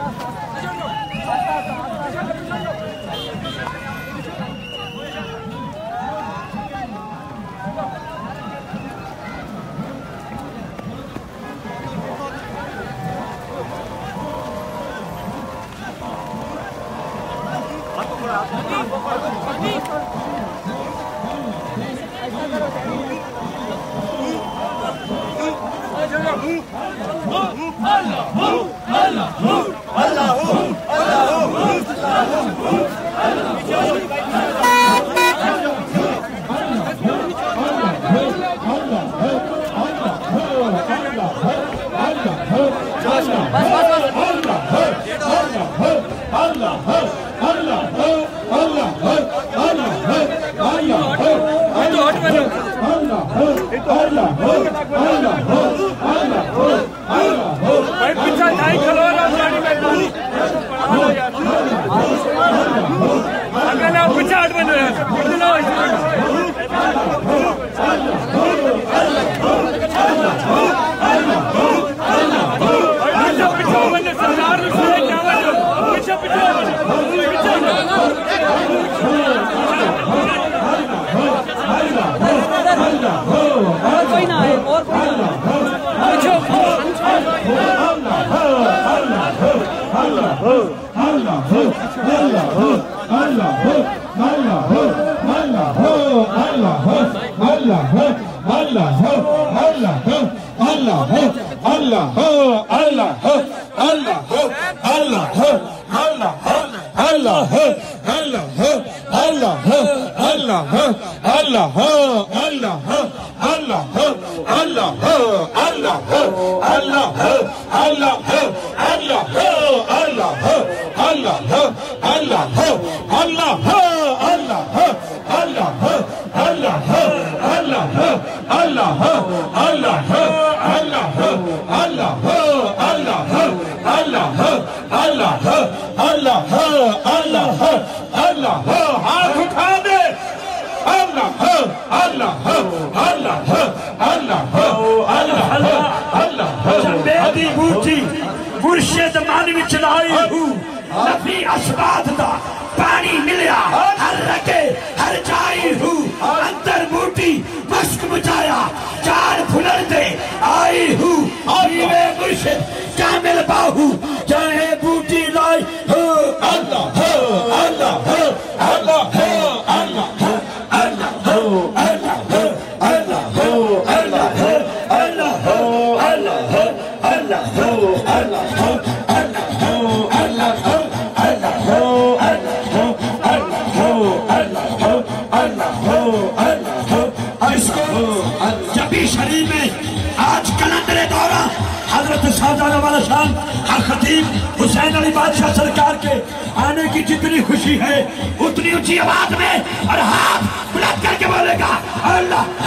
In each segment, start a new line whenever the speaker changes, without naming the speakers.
حسین علی بادشاہ سرکار کے آنے کی جتنی خوشی ہے اتنی اونچی آواز میں اور ہاتھ بلند کر کے بولے گا اللہ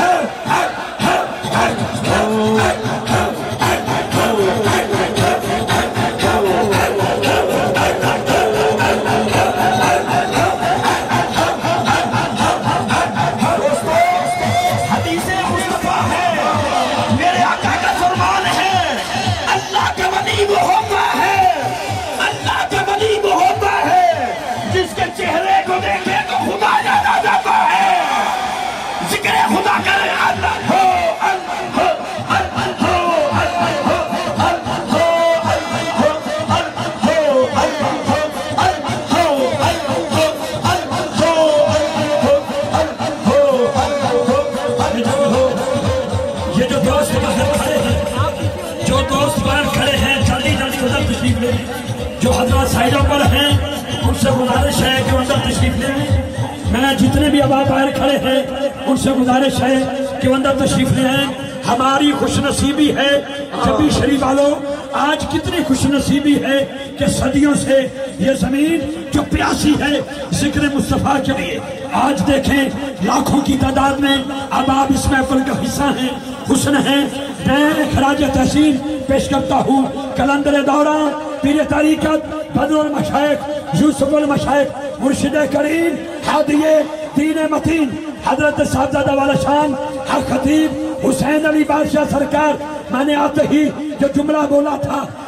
جو حضرات سائیڈوں پر ہیں ان سے گزارش ہے کہ اندر تشریف لیں میں جتنے بھی آبا باہر کھڑے ہیں ان سے گزارش ہے کہ اندر تشریف لیں ہماری خوش نصیبی ہے جبی شریف والوں آج کتنی خوش نصیبی ہے کہ صدیوں سے یہ زمین جو پیاسی ہے ذکر مصطفیٰ کے لیے آج دیکھیں لاکھوں کی تعداد میں احباب اس محفل کا حصہ ہیں حسن ہیں میں خراج تحسین پیش کرتا ہوں کلندر دورہ پیر طریقت بدر المشائخ یوسف المشائخ مرشد کریم ہادی دین متین حضرت صاحبزادہ والا شان حق خطیب حسین علی بادشاہ سرکار میں نے آتے ہی جو جملہ بولا تھا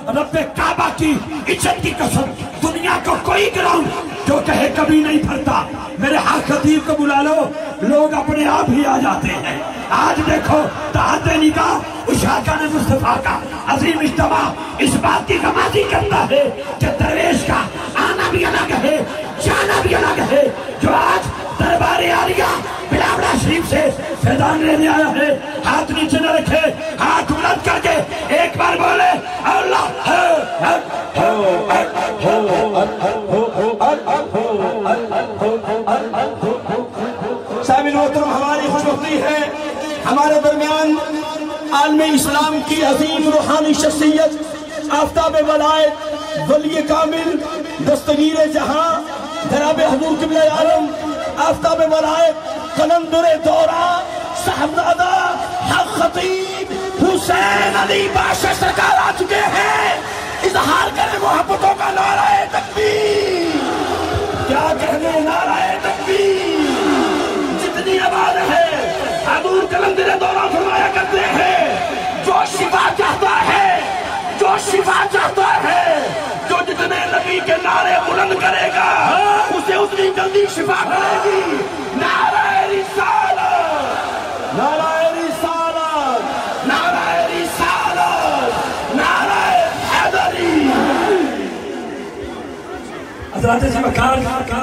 रब काबा की इज्जत की कसम, दुनिया को कोई ग्राउंड जो कहे कभी नहीं भरता, मेरे हर खतीब को बुला लो, लोग अपने आप ही आ जाते हैं। आज देखो ताहत निगाह उशाका ने मुस्तफा का अजीम इज्तिमा इस बात की गवाही करता है कि दरवेश का आना भी अलग है, जाना भी अलग है। जो आज दरबार आलिया बिलावड़ा शरीफ से फैजान लेने आया है, हाथ नीचे न रखे, हाथ बुलंद करके एक बार बोले अल्लाह
साबिल मोहतरम, हमारी खुशबख्ती है हमारे दरमियान आलम इस्लाम की अजीम रूहानी शख्सियत आफ्ताब वलायत वली कामिल दस्तगीर जहां जनाब हुजूर क़िबला आलम आफ्ताब वलायत कलंदर दौरा साहबजादा हक खतीब हुसैन अली बादशाह सरकार आ चुके हैं। इजहार करें मोहब्बतों का नाराए तकबीर, क्या कहने नाराए तकबीर। जितनी आवाज है हुजूर कलंदर दौरा फरमाया करते हैं, जो शिफा चाहता है, जो शिफा चाहता है, जो जितने नबी के नारे बुलंद करेगा उसे उतनी जल्दी शिफा करेगी। नाराए रिसालत, नाराए रिसालत, नाराए रिसालत, नाराए हैदरी।
हज़रात ज़िम्मेदार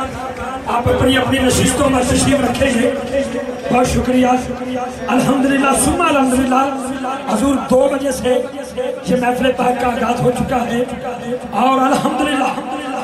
आप अपनी अपनी नशिस्तों में तशरीफ रखेंगे, बहुत शुक्रिया। अल्हम्दुलिल्लाह सुम्मा अल्हम्दुलिल्लाह हुजूर 2 बजे से ये महफिल पाक का आगाज हो चुका है और अल्हम्दुलिल्लाह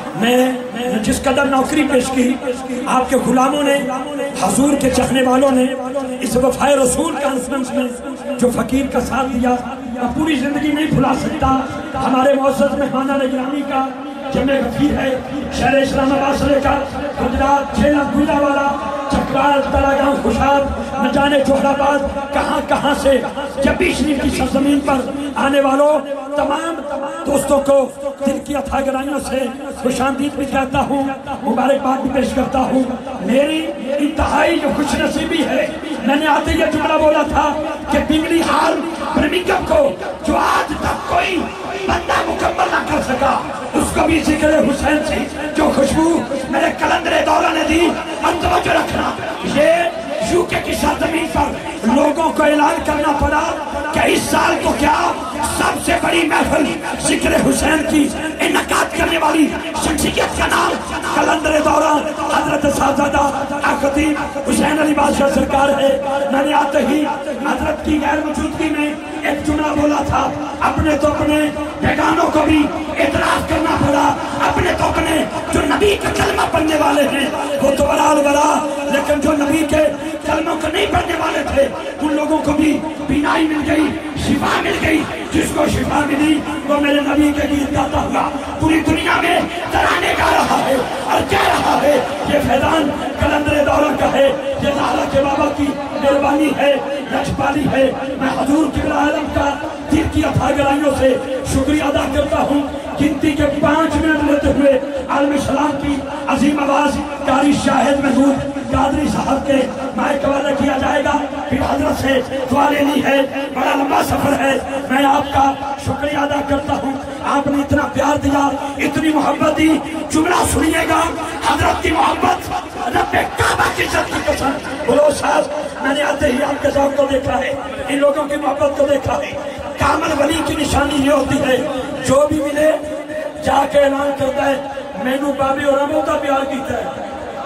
मैं जिस कदर नौकरी पेश की, आपके गुलामों ने, हुजूर के चाहने वालों ने इस वफाए रसूल कॉन्फ्रेंस में जो फकीर का साथ दिया, मैं पूरी जिंदगी नहीं भुला सकता। हमारे मौजूद मेहमानान गिरामी का जमे गफीर है, शहर इस्लामाबाद से लेकर गुजरात, झेला, गुजरावाला, चकराल, तलागांव, खुशाब, न जाने जोहराबाद, कहाँ से जब भी शरीफ की सरजमीन पर आने वालों तमाम दोस्तों को दिल की अथाह गहराइयों से खुशामदीद भी कहता हूँ, मुबारकबाद भी पेश करता हूँ। मेरी इंतहाई जो खुश नसीबी है, मैंने आते ये जुमला बोला था कि बिगली हाल बर्मिंघम को जो आज तक कोई बंदा मुकम्मल न कर सका, उसको भी जिक्र हुसैन से जो खुशबू मेरे कलंदर दौरा ने दी, अंतवज्जो रखना। ये यूके की सरजमीन पर लोगों को ऐलान करना पड़ा कि इस साल को क्या सबसे बड़ी महफिल जिक्र हुसैन की इनकाद करने वाली शख्सियत का नाम कलंदर दौरा हजरत साहबजादा खतीब हुसैन अली बादशाह सरकार है। मैंने आते ही हजरत की गैर मौजूदगी में एक जुमला बोला था, अपने तो अपने बेगानों को भी एतराफ करना पड़ा, अपने तो अपने जो नबी का कलमा पढ़ने वाले हैं वो तो बराल बरा, लेकिन जो नबी के कलमों को नहीं पढ़ने वाले थे उन लोगों को भी बीनाई मिल गई, शिफा मिल गई। जिसको शिफा मिली वो मेरे नबी के गीत गाता हुआ पूरी दुनिया में तराने गा रहा है और कह रहा है ये फैजान कलंदर दौरा का है, ये ज़हरा के बाबा की मेहरबानी है, लजपाली है। मैं हुजूर क़िबला आलम का दिल की अथाह गहराइयों से शुक्रिया अदा करता हूँ। गिनती के 5 मिनट लेते हुए आलम इस्लाम की अजीम आवाज कारी शाहिद महमूद कादरी साहब के माइक हवाला किया जाएगा, फिर हजरत से दुआ लेनी है। बड़ा लंबा सफर है, मैं आपका शुक्रिया अदा करता हूँ। आपने इतना प्यार दिया, इतनी मोहब्बत दी। जुमला सुनिएगा, हजरत की मोहब्बत रब्बे काबा की इज्जत की कसम। बोलो साहब, मैंने आते ही आपके साथ को देखा है, इन लोगों की मोहब्बत को देखा है। कामल वली की निशानी ये होती है, जो भी मिले जाके ऐलान करता है मैनू बाबी और अमो का प्यार किया है।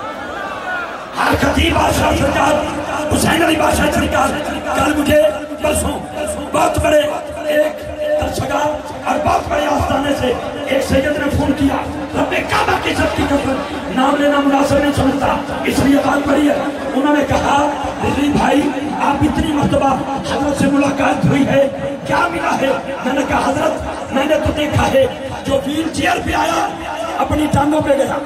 हर खतीब बादशाह सरकार हुसैन अली बादशाह सरकार कल मुझे परसों बहुत बड़े एक दर्शका और बहुत बड़े आस्थाने से एक सैयद ने फोन किया, रब्बे काबा की इज्जत की कसम, नाम लेना मुनासिब नहीं समझता, इसलिए बात बड़ी है। उन्होंने कहा दिल्ली भाई आप इतनी मर्तबा हजरत से मुलाकात हुई है, क्या मिला है? मैंने कहा हजरत मैंने तो देखा है जो व्हील चेयर पे आया अपनी टांगों पे गया,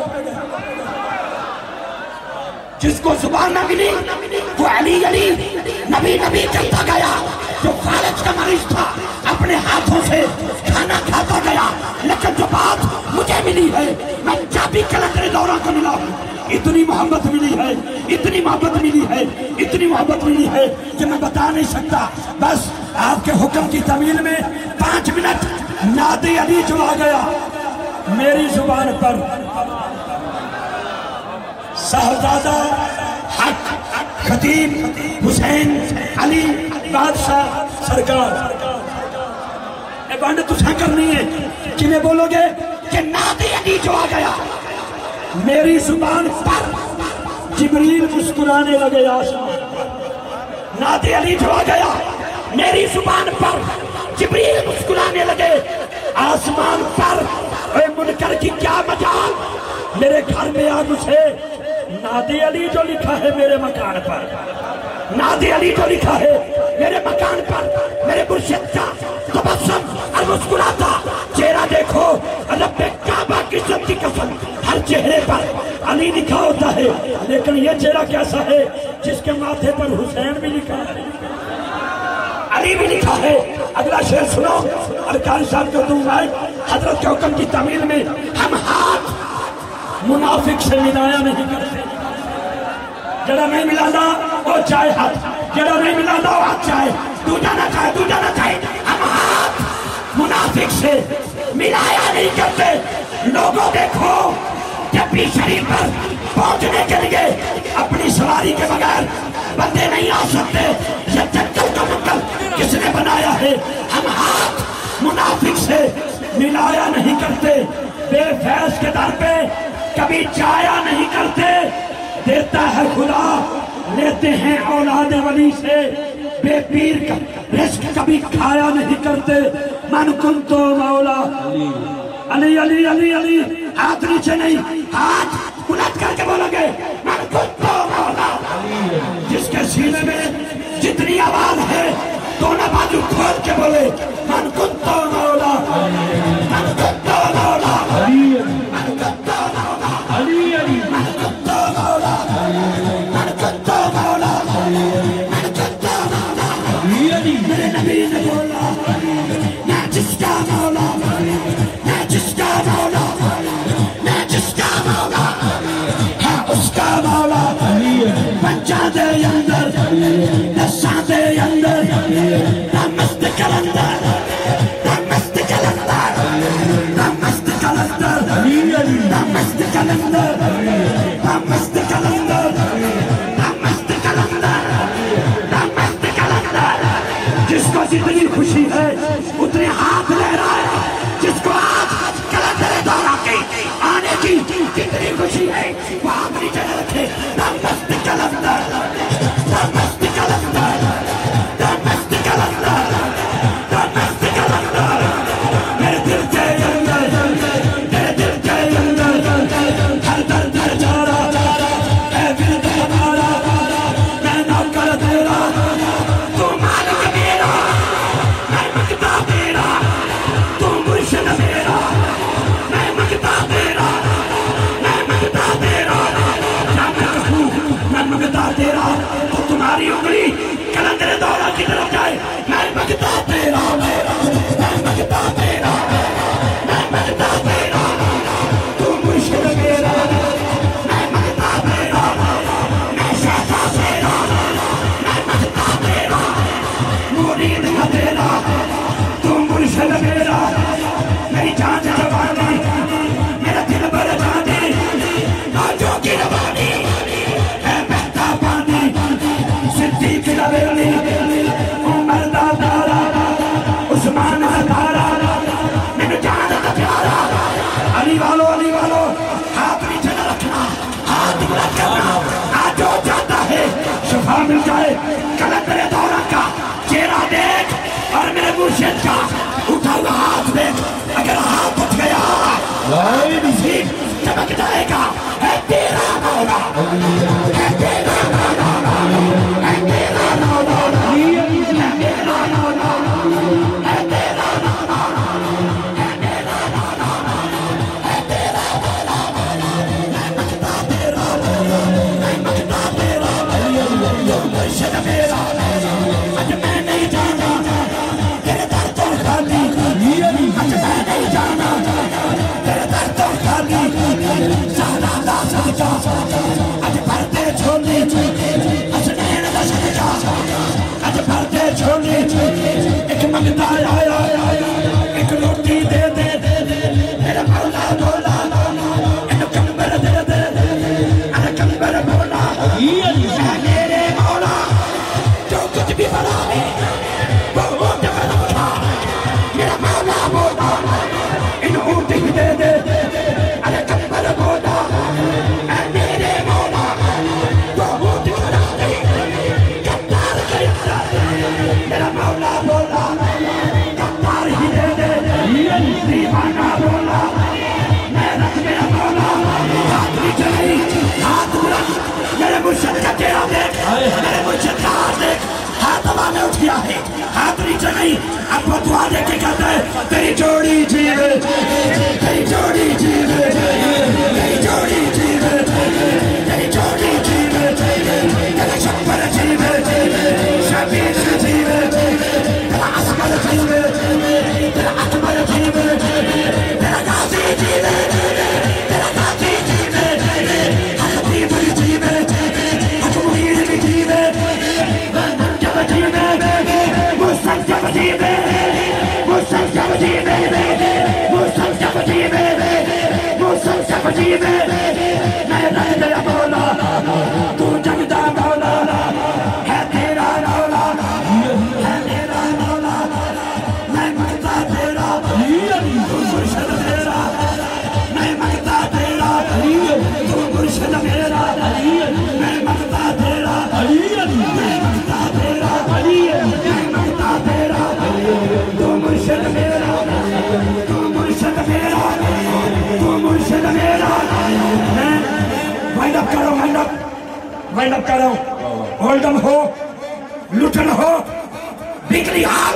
जिसको जुबान न मिली वो अली अली नबी नबी करता गया, जो फालिज का मरीज था अपने हाथों से खाना खाता गया। लेकिन जो बात मुझे मिली है, मैं जब कभी कलंदर दौरा को मिला हूँ, इतनी मोहब्बत मिली है, इतनी मोहब्बत मिली है, इतनी मोहब्बत मिली है कि मैं बता नहीं सकता। बस आपके हुक्म की तमील में 5 मिनट नादे अली जो आ गया मेरी जुबान पर, साहबजादा हक खतीब हुसैन अली बादशाह सरकार बांड तुझे करनी है कि मैं बोलोगे कि नादे अली जो आ गया मेरी जुबान पर, जिब्रील मुस्कुराने लगे आसमान पर। नादे अली जो आ गया मेरी जुबान पर, जिब्रील मुस्कुराने लगे आसमान पर। ओए मुनकर की क्या मजाल, मेरे घर में आ घुसे। नादे अली जो लिखा है मेरे मकान पर, नादे अली जो लिखा है मेरे मकान पर, मेरे मुर्शिद का तबस्सुम और मुस्कुराता चेहरा देखो। रब्बे काबा की इज्जत की कसम, हर चेहरे पर अली लिखा होता है, लेकिन ये चेहरा कैसा है जिसके माथे पर हुसैन भी लिखा है, अली भी लिखा है। अगला शेर सुनो, अरकान साहब को दूंगा। हजरत के हुक्म की तमील में हम हाथ मुनाफिक से मिलाया नहीं करते। जरा नहीं मिलाना वो चाहे हाथ, जरा नहीं मिलाना वो हाथ चाहे, तू जाना चाहे तू जाना चाहे, हम हाथ मुनाफिक से मिलाया नहीं करते। लोगों देखो जब भी शरीफ पर पहुंचने के लिए अपनी सवारी के बगैर बंदे नहीं आ सकते। ये जंगल का मंगल किसने बनाया है? हम हाथ मुनाफिक से मिलाया नहीं करते। बेफैज के दर पे कभी जाया नहीं करते। देता है खुदा, लेते हैं औलाद वली से। बेपीर का रिस्क कभी खाया नहीं करते। मन कुन तो मौला अली अली अली अली। हाथ नीचे नहीं, हाथ उलट करके बोलोगे मन कुन तो मौला। जिसके सीने में जितनी आवाज है दोनों बाजू खोल के बोले मन कुन तो मौला, मन कुन तो मौला, मन कुन तो मौला, मन कुन तो मौला, मन कुन तो मौला, मन कुन तो मौला। मेरे नबी ने बोला मैं जिसका मौला, मैं जिसका मौला, मैं जिसका मौला है उसका मौला। बच्चा दे अंदर नशा दे अंदर, मस्त कलंदर, मस्त कलंदर, मस्त कलंदर, मस्त कलंदर, मस्त कलंदर, मस्त कलंदर, मस्त कलंदर। जिसको जितनी खुशी है उतने हाथ ले रहा है। जिसको आज कलंदर दौरा के आने की जितनी खुशी है वो हाथ नीचे रखे। मस्त कलंदर, मस्त कलंदर, मस्त कलंदर, मस्त कलंदर। मेरे दिल के अंदर, मेरे दिल के अंदर हर दर्द जा रहा है। विरद हमारा मैं नौकर तेरा, तू मालिक मेरा, मैं मंगता तेरा, तू मुर्शिद मेरा, मैं मंगता तेरा, मैं मंगता तेरा। क्या मैं कहूँ मैं मंगता तेरा तो तुम्हारी उंगली कलंदर दौरा की तरफ जाए। मैं मंगता तेरा, मैं मंगता तेरा, मैं मंगता तेरा, तू मुर्शिद मेरा, मैं मंगता तेरा, मैं शाखा तेरा, मैं मंगता तेरा, मुरीद का तेरा, तू मुर्शिद मेरा। मेरी जान जवानी, मेरा दिल भर जाने, नाजों की रवानी है बहता पानी। सिद्दीक लवेली, उमर दा तारा, उस्मान दा तारा, मैंने जान दा प्यारा। अली वालो हाथ नीचे न रखना, हाथ ऊपर करना। आज जो चाहता है शफा मिल जाए। कलंदर दौरा का चेहरा देख और मेरे मुर्शिद का उठा हुआ हाथ देख। अगर हाथ उठ गया नसीब चमक जाएगा। है तेरा मौला, है तेरा मौला, है तेरा मौला, है तेरा मौला, है तेरा मौला, है तेरा मौला, है तेरा मौला। मैं मंगता तेरा, मैं मंगता तेरा, तू मुर्शिद मेरा। आज मैं नहीं जाना तेरे दर तो खाली, आज मैं नहीं जाना तेरे दर तो खाली। صرف جیوے میں رہ گیا مولا تو جگدا مولا ہے تیرا رولا ہے میرا مولا میں مانگتا تیرا تو مرشد میرا میں مانگتا تیرا تو مرشد میرا میں مانگتا تیرا میں مانگتا تیرا میں مانگتا تیرا تو مرشد میرا تو مرشد میرا تو مرشد میرا وائنڈ اپ کرو وائنڈ اپ کرو ہولڈم ہو لٹن ہو بگلی حال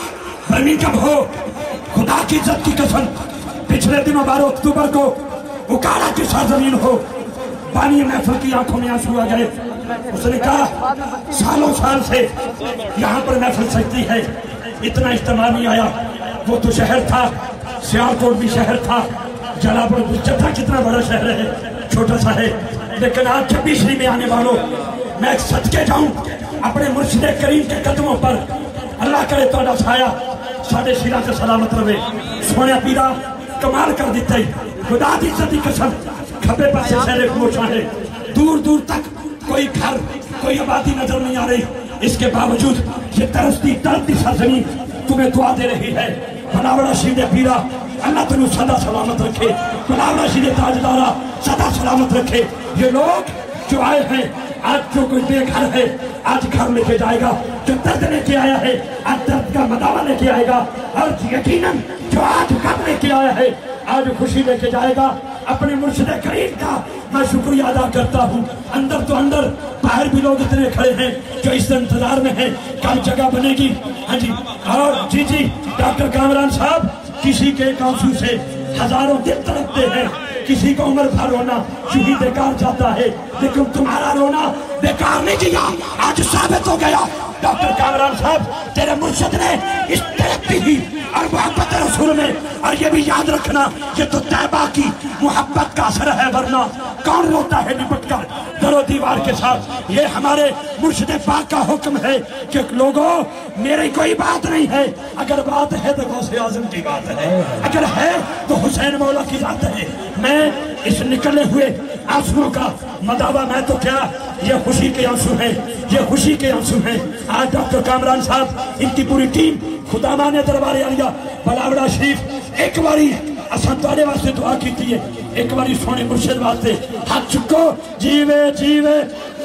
برمنگھم ہو خدا کی عزت کی قسم پچھلے دنوں 12 اکتوبر کو اکاڑا کی سرزمین ہو بانی محفل کی آنکھوں میں آنسو آ گئے اس نے کہا سالوں سال سے یہاں پر محفل سجتی ہے اتنا اجتماع نہیں آیا وہ تو شہر تھا سیالکوٹ بھی شہر تھا جلال پور چترا کتنا بڑا شہر ہے چھوٹا سا ہے لیکن آج 26ویں میں آنے والوں میں ایک صدقے جاؤں اپنے مرشد کریم کے قدموں پر اللہ کرے تو سایہ ساڑھے شیرہ سے سلامت رہے سونے پیرا کمال کر دیتے خدا دی عزت قسم کھبے پر سے شہر خموشاں ہے دور دور تک کوئی گھر کوئی آبادی نظر نہیں آ رہی اس کے باوجود یہ ترستی تڑپتی سرزمین تمہیں دعا دے رہی ہے بناوڑا شید پیرا اللہ تنو صدا سلامت رکھے بناوڑا شید تاجدارا صدا سلامت رکھے یہ لوگ جو آئے ہیں آج جو کوئی بے گھر ہے آج گھر لے کے جائے گا جو درد لے کے آیا ہے آج درد کا مداوع لے کے آئے گا اور یقیناً جو آج غم لے کے آیا ہے آج خوشی لے کے جائے گا اپنے مرشد کریم کا میں شکریہ ادا کرتا ہوں اندر تو اندر باہر بھی لوگ اتنے کھڑے ہیں جو اس انتظار میں ہیں کب جگہ بنے گی ہاں جی اور جی ڈاکٹر کامران صاحب کسی کے آنسو سے ہزاروں دل تڑپتے ہیں کسی کو عمر بھر رونا یوں ہی بیکار جاتا ہے لیکن تمہارا رونا بیکار نہیں گیا آج ثابت ہو گیا ڈاکٹر کامران صاحب تیرے مرشد نے اس ترقی ہی اور محبت رسول میں اور یہ بھی یاد رکھنا یہ تو طیبہ کی محبت کا اثر ہے ورنہ کون روتا ہے نپٹ کر در و دیوار کے ساتھ یہ ہمارے مرشد پاک کا حکم ہے کہ لوگوں میری کوئی بات نہیں ہے اگر بات ہے تو غوث اعظم کی بات ہے اگر ہے تو حسین مولا کی بات ہے میں اس نکلے ہوئے آنسوؤں کا مداوع میں تو کیا یہ خوشی کے آنسو ہیں یہ خوشی کے آنسو ہیں آج ڈاکٹر کامران صاحب ان کی پوری ٹیم خدا مانے دربار عالیہ بلاوڑا شریف ایک باری اسان والے واسطے دعا کیتی ہے ایک باری سونے مرشد واسطے ہاتھ چکو جیوے جیوے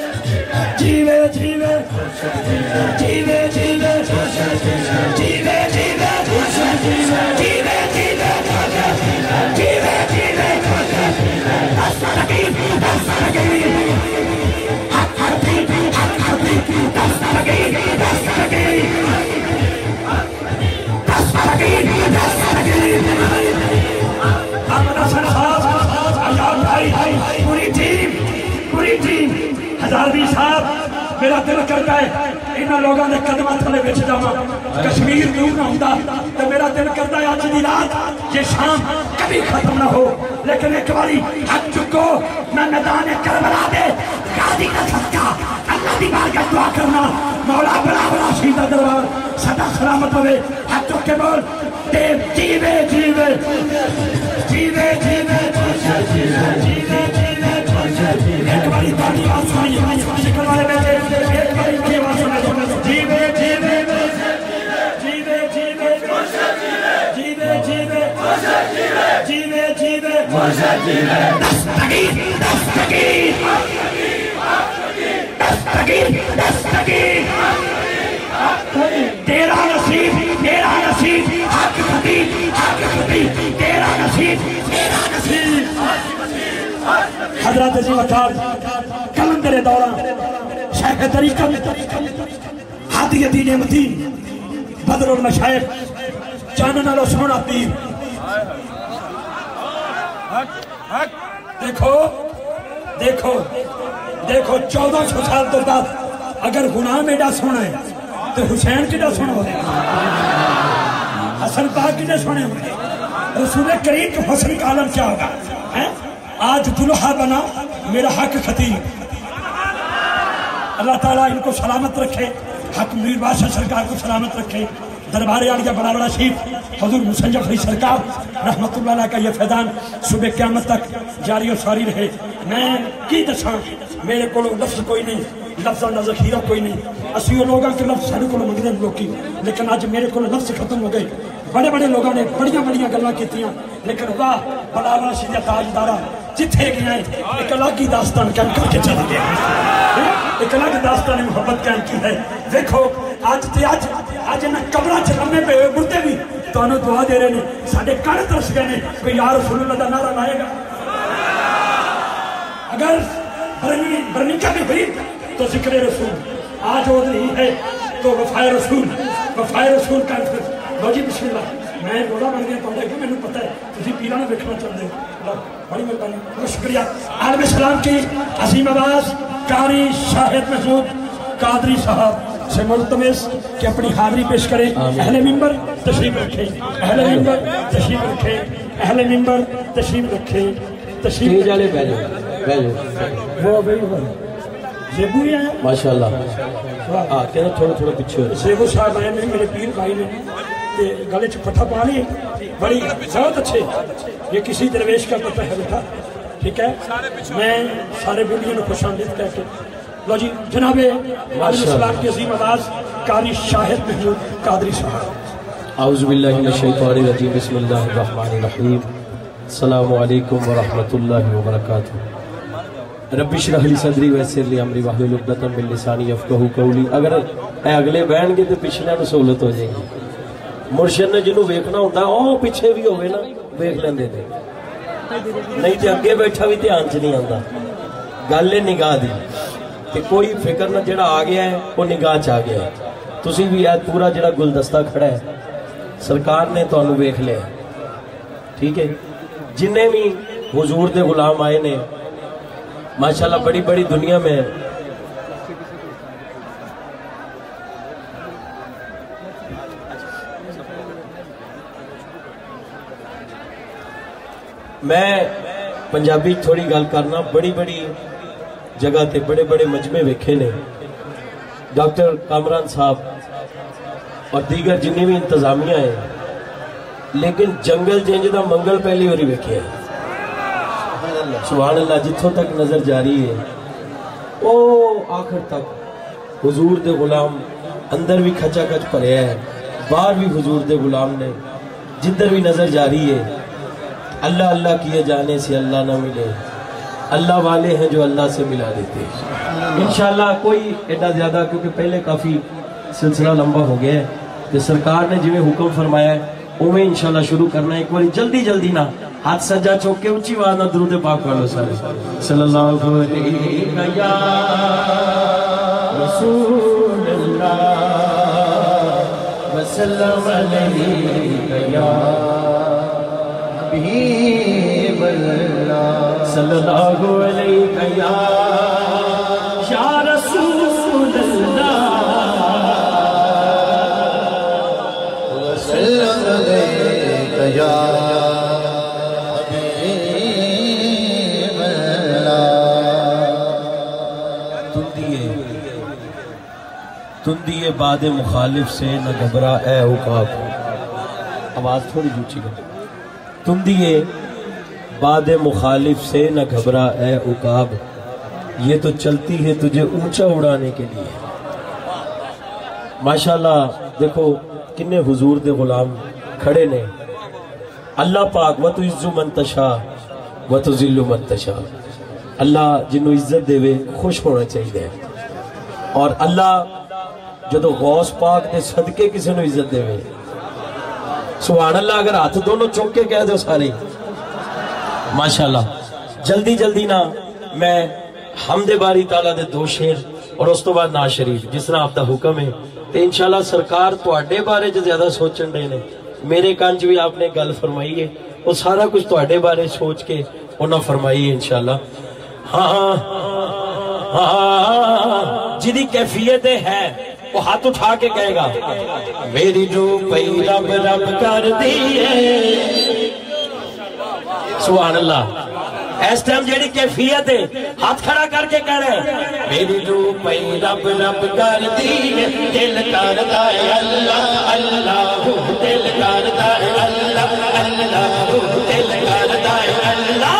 جیوے جیوے جیوے جیوے جیوے جیوے جیوے جیوے جیوے دستگیر دستگیر حق حقیق حق حقیق دستگیر دستگیر پوری ٹیم ہزاروی صاحب میرا دل کرتا ہے انہوں لوگوں نے قدمہ تھلے بچ جاما کشمیر کیوں نہ ہوتا تو میرا دل کرتا ہے آج دی رات یہ شام کبھی ختم نہ ہو لیکن ایک باری حق چکو نہ میدان کربلا دے غازی کا صدقہ اللہ دی بارگاہ دعا کرنا مولا بلا شیدہ دربار صدا سلامت ہوئے حق چک کے بول جیوے جیوے جیوے جیوے جیوے ایک باری باری آواز سنائیے شکل والے بیٹھے ایک باری کی آواز سنائیے جیوے جیوے جیوے جیوے جیوے جیوے جیوے جیوے دستگیر دستگیر دستگیر دستگیر تیرا نصیب حق خطیب تیرا نصیب حضرت عظیم اکار کلندر دوران شیخ طریقت ہادی دین متین بدر المشائخ جاننا لو سونا پیر دیکھو دیکھو دیکھو 1400 سال تو بعد اگر گناہ میں ڈا سونا ہے تو حسین کی ڈا سونا ہوئے حسن پاک کی ڈا سونے ہوئے رسول کریم کے حسن کا عالم کیا ہوگا آج دلہا بنا میرا حق خطیب اللہ تعالیٰ ان کو سلامت رکھے حق میر بادشاہ سرکار کو سلامت رکھے دربار عالیہ بڑا بڑا شریف حضور مسنجد فری سرکار رحمتullah علیہ کا یہ فیضان صبح قیامت تک جاری و ساری رہے. میں کی دساں میرے کو لفظ کوئی نہیں, لفظاں دا ذخیرہ کوئی نہیں. اسی وہ لوگاں کے لفظ سارے کو منگتے ہیں لوکی, لیکن اج میرے کو لفظ ختم ہو گئے. بڑے بڑے لوگوں نے بڑیاں بڑیاں گلاں کیتیاں, لیکن واہ بڑا راشد تاجدارا جتھے گیا ہے ایک الگ ہی داستان کہن کر کے چلا گیا, ایک الگ داستان محبت کہن کی ہے. دیکھو آج تے آج نہ قبراں چ لمے پے ہوئے مردے بھی تانوں دعا دے رہے ہیں, ساڈے کن ترس گئے نے. کوئی یا رسول اللہ دا نعرہ لائے گا؟ اگر برنیکا بھی ہوئی تو ذکر رسول, آج ہو رہی ہے تو وفائے رسول کا لو جی بسم اللہ. میں رولا بن گیا تو کہ مینوں پتہ ہے تسی پیراں نوں ویکھنا چاہندے ہو, بڑی مہربانی, بہت شکریہ. عالم اسلام کی عظیم آواز قاری شاہد محمود قادری صاحب سے ملتمس کہ اپنی حاضری پیش کریں. اہل منبر تشریف رکھیں, اہل منبر تشریف رکھیں, اہل منبر تشریف رکھیں, تشریف
والے بیٹھو
وہ زیبو ہی آیا
ماشاءاللہ. ہاں کہنا تھوڑا تھوڑا پیچھے ہو.
زیبو صاحب آئے نے, میرے پیر بھائی نے گلے چ پٹھا پا لی, بڑی بہت اچھے. یہ کسی درویش کا پتہ ہے بیٹا, ٹھیک ہے. میں سارے بیٹیوں نے خوش آمدید کہہ کے لو جی جناب عالم اسلام کی عظیم آواز قاری شاہد محمود قادری صاحب.
اعوذ باللہ من الشیطان الرجیم, بسم اللہ الرحمن الرحیم. السلام علیکم ورحمۃ اللہ وبرکاتہ. رب اشرح لی صدری ویسر لی امری واحلل عقدۃ من لسانی یفقہوا قولی. اگر اے اگلے بہن گے تو پچھلے نوں سہولت ہو جائے گی. مرشد نے جنوں ویکھنا ہوندا او پیچھے بھی ہوئے نا ویکھ لیندے نے, نہیں تے اگے بیٹھا بھی دھیان چ نہیں آندا. گل ہے نگاہ دی کہ کوئی فکر نہ جڑا آ گیا ہے وہ نگاہ چ آ گیا ہے. تسی بھی اے پورا جڑا گلدستہ کھڑا ہے سرکار نے تانوں ویکھ لیا, ٹھیک ہے. جنہیں بھی حضور دے غلام آئے نے ماشاءاللہ بڑی بڑی دنیا میں میں پنجابی تھوڑی گل کرنا. بڑی بڑی جگہ تے بڑے بڑے مجمع ویکھے نے. ڈاکٹر کامران صاحب اور دیگر جنہیں بھی انتظامیہ ہیں, لیکن جنگل جنج دا منگل پہلی ہوری ویکھے ہیں. سبحان اللہ. جتھوں تک نظر جاری ہے او آخر تک حضور دے غلام اندر بھی کھچا کھچ پڑے ہے, باہر بھی حضور دے غلام نے. جدھر بھی نظر جاری ہے اللہ اللہ کیے جانے سے اللہ نہ ملے, اللہ والے ہیں جو اللہ سے ملا دیتے ہیں. انشاءاللہ کوئی ایڈا زیادہ, کیونکہ پہلے کافی سلسلہ لمبا ہو گیا ہے, تو سرکار نے جو حکم فرمایا ہے اویں انشاءاللہ شروع کرنا ہے. ایک بار جلدی جلدی نہ ہاتھ سجا چوک کے اونچی آواز نہ درود پاک پڑھو سارے. صلی اللہ علیہ یا رسول اللہ وسلم علیہ یا حبیب اللہ صلی اللہ علیہ یا رسول اللہ وسلم علیہ یا حبیب اللہ. تم دیے باد مخالف سے نہ گھبرا اے عقاب. آواز تھوڑی اونچی کر. تم دیے باد مخالف سے نہ گھبرا اے عقاب, یہ تو چلتی ہے تجھے اونچا اڑانے کے لیے. ماشاءاللہ دیکھو کنے حضور دے غلام کھڑے نے. اللہ پاک وَتُعِزُّ مَن تَشَاءُ وَتُذِلُّ مَن تَشَاءُ. اللہ جنہوں عزت دے وے خوش ہونا چاہیے, اور اللہ جدو غوث پاک دے صدقے کسی نو عزت دے وے سبحان اللہ. اگر ہاتھ دونوں چوک کے کہہ دو سارے ماشاءاللہ. جلدی جلدی نہ میں حمد باری تعالیٰ دے 2 شعر اور اس تو بعد نعت شریف جس طرح آپ دا حکم ہے. تے انشاءاللہ سرکار تواڈے بارے جو زیادہ سوچن رہے نے, میرے کانچ بھی آپ نے گل فرمائی ہے, وہ سارا کچھ تواڈے بارے سوچ کے انہاں فرمائی ہے انشاءاللہ. ہاں ہاں جدی کیفیت ہے وہ ہاتھ اٹھا کے کہے گا میری جو پئی رب رب کر دیئے. سبحان اللہ. اس ٹائم جیڑی کیفیت ہے ہاتھ کھڑا کر کے کہہ رہے ہیں میری روح پئی رب رب کر دی دل کردا ہے اللہ اللہ دل کردا ہے اللہ اللہ دل کردا ہے اللہ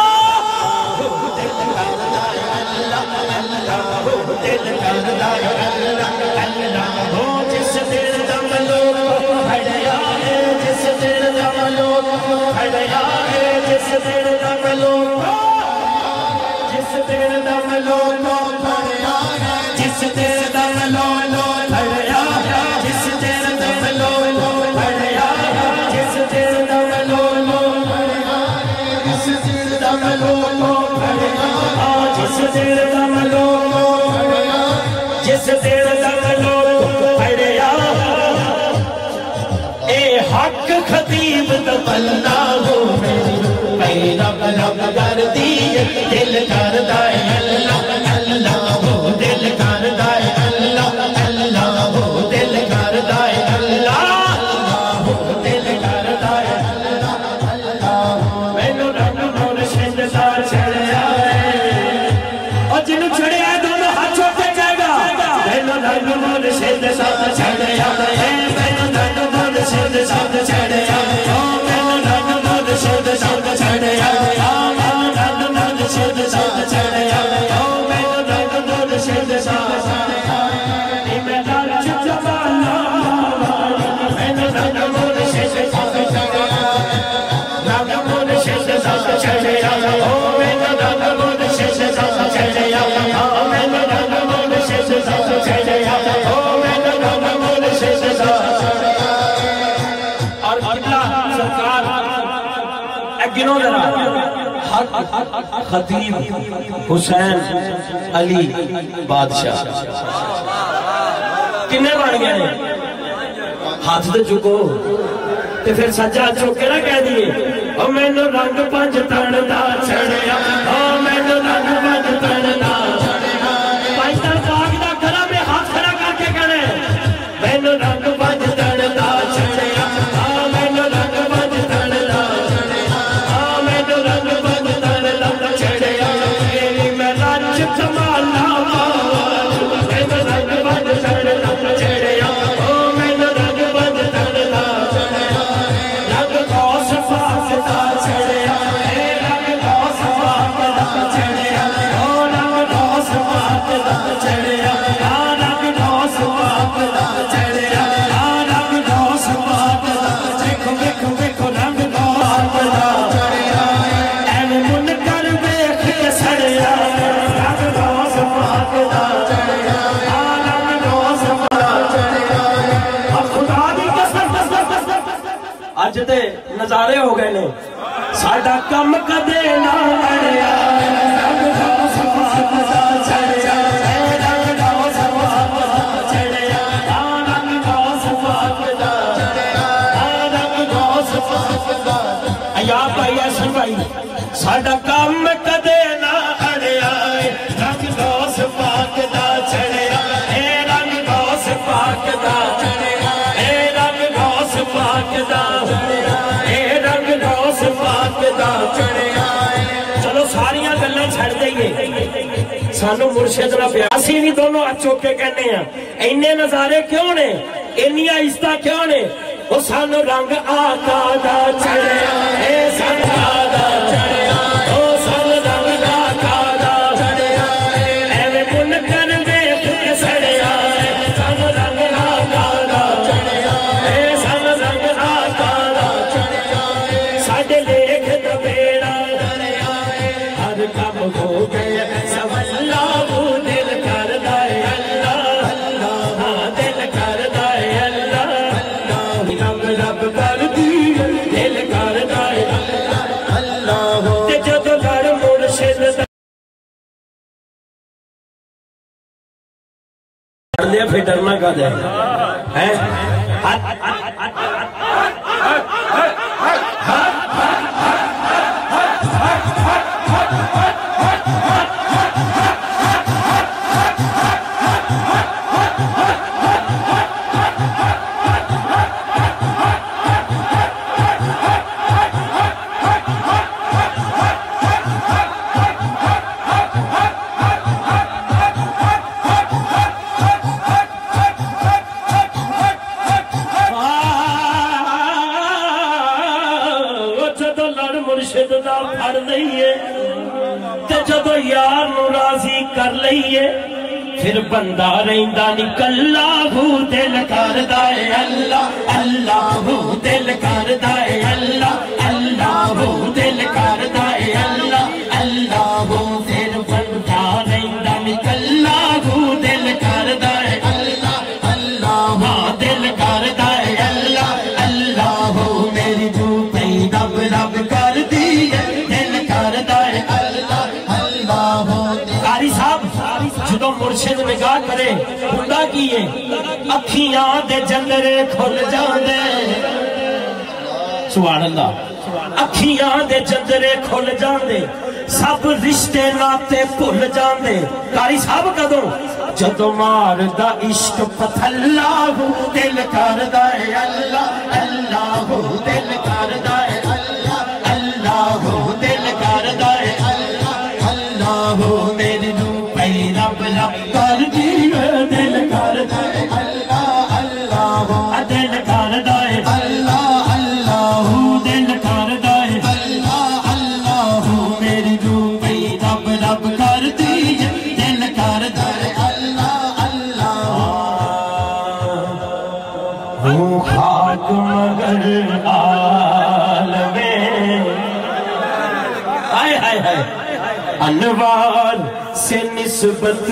دل کردا ہے اللہ اللہ ہو جس دل دا ملوک کھڑیا ہے جس دل دا ملوک کھڑیا ہے جس دل دا ملوک جس دل دا ملوک کھڑیا ہے جس دل دا ملوک کھڑیا ہے جس دل دا ملوک کھڑیا ہے جس دل دا ملوک کھڑیا ہے جس دل دا ملوک کھڑیا ہے جس دل دا ملوک کھڑیا جس دل دا ملوک کھڑیا اے حق خطیب دا بلنا ہو میری رب رب کر دی دل کردا ہے اللہ اللہ ہو دل کردا ہے اللہ اللہ ہو دل کردا ہے اللہ ہو دل کردا ہے اللہ مینوں رب مرشد دا چڑھیا ہے اور جنوں چڑھیا دونوں ہاتھ اٹھ جائے گا مینوں رب مرشد دا چڑھیا ہے مینوں رب مرشد دا چڑھیا ہے مینوں رب مرشد دا چڑھیا ہے خطیب حسین علی بادشاہ کنے بن گئے ہیں ہاتھ دے چکو تے پھر سجا چکے نہ کہہ دیئے او میں نو رنگ پنج تن دا چھڑیا او میں نو رنگ پنج تن دا چھڑیا پائتر پاک دا کھڑا میں ہاتھ کھڑا کر کے کہنے میں نو رنگ پنج تن دا چھڑیا او میں نو رنگ پنج تن دا چھڑیا او میں نو رنگ پنج تن دا چھڑیا میری میں رج کمالا میں نو رنگ پنج تن دا چھڑیا او میں نو رنگ پنج تن دا چھڑیا رنگ غوث پاک دا چھڑیا اے رنگ غوث پاک دا چھڑیا او رنگ غوث پاک دا چھڑیا رنگ غوث پاک دا چھڑیا رنگ غوث پاک دا دیکھو دیکھو دیکھو رنگ غوث دا چھڑیا اے منکر ویکھ کے سڑیا رنگ غوث پاک دا چھڑیا رنگ غوث پاک دا چھڑیا خدا دی قسم اج تے نظارے ہو گئے نے ساڈا کم کدے نہ اڑیا رنگ غوث پاک دا چھڑیا رنگ غوث پاک دا چھڑیا رنگ غوث پاک دا چھڑیا رنگ غوث پاک دا یا بھائی حسن بھائی ساڈا کم کدے نہ اڑیا رنگ غوث پاک دا چھڑیا اے رنگ غوث پاک دا چھڑیا اے رنگ غوث پاک دا چھڑیا اے رنگ غوث پاک دا چھڑیا چلو ساریاں گلاں چھڑ دئیے سانو مرشد نہ پیا اسی بھی دونوں ہاتھ چوک کے کہنے ہیں اینے نظارے کیوں نے انیاں عزتاں کیوں نے وہ سانو رنگ آقا دا چھڑیا اے سانو دا چھڑیا او سانو رنگ آقا دا چھڑیا اے منکر ویکھ کے سڑیا سانو رنگ آقا دا چھڑیا اے سانو رنگ آقا دا چھڑیا ساڈے لیکھ دا بیڑا دریا ہر کم ہو گیا سواللہ وہ دل کردا ہے اللہ اللہ ہاں دل کردا ہے اللہ رب رب کر دی دل کردا ہے اللہ اللہ تے جدوں لڑ مرشد دا کر لیا پھر ڈرنا کا دے ہیں جدو یار نو راضی کر لئیے پھر بندہ رہندا نکلا ہو دل کردا ہے اللہ اللہ ہو دل کردا ہے اللہ اللہ ہو دل کردا ہے اللہ اللہ ہو پھر بندہ رہندا نکلا ہو دل کردا ہے اللہ اللہ ہو دل کردا ہے اللہ اللہ ہو میری جو پئی رب رب کر دی دل کردا ہے اللہ اللہ ہو قاری صاحب جدو مرشد نگاہ کرے ہوندا کی ہے اکھیاں دے جندرے کھل جاندے سبحان اللہ اکھیاں دے جندرے کھل جاندے سب رشتے ناتے بھل جاندے قاری صاحب کدوں جدو مار دا عشق پتھلا ہو دل کردا ہے اللہ اللہ ہو دل کردا ہے اللہ اللہ ہو دل کردا ہے اللہ اللہ ہو میری رب رب کر دیئے دل کردا ہے اللہ اللہ ہو دل کردا ہے اللہ اللہ ہو دل کردا ہے اللہ اللہ ہو میری روح پئی رب رب کر دیئے دل کردا ہے اللہ اللہ ہوں خاک مگر عالم آئے آئے آئے انوار سے نسبت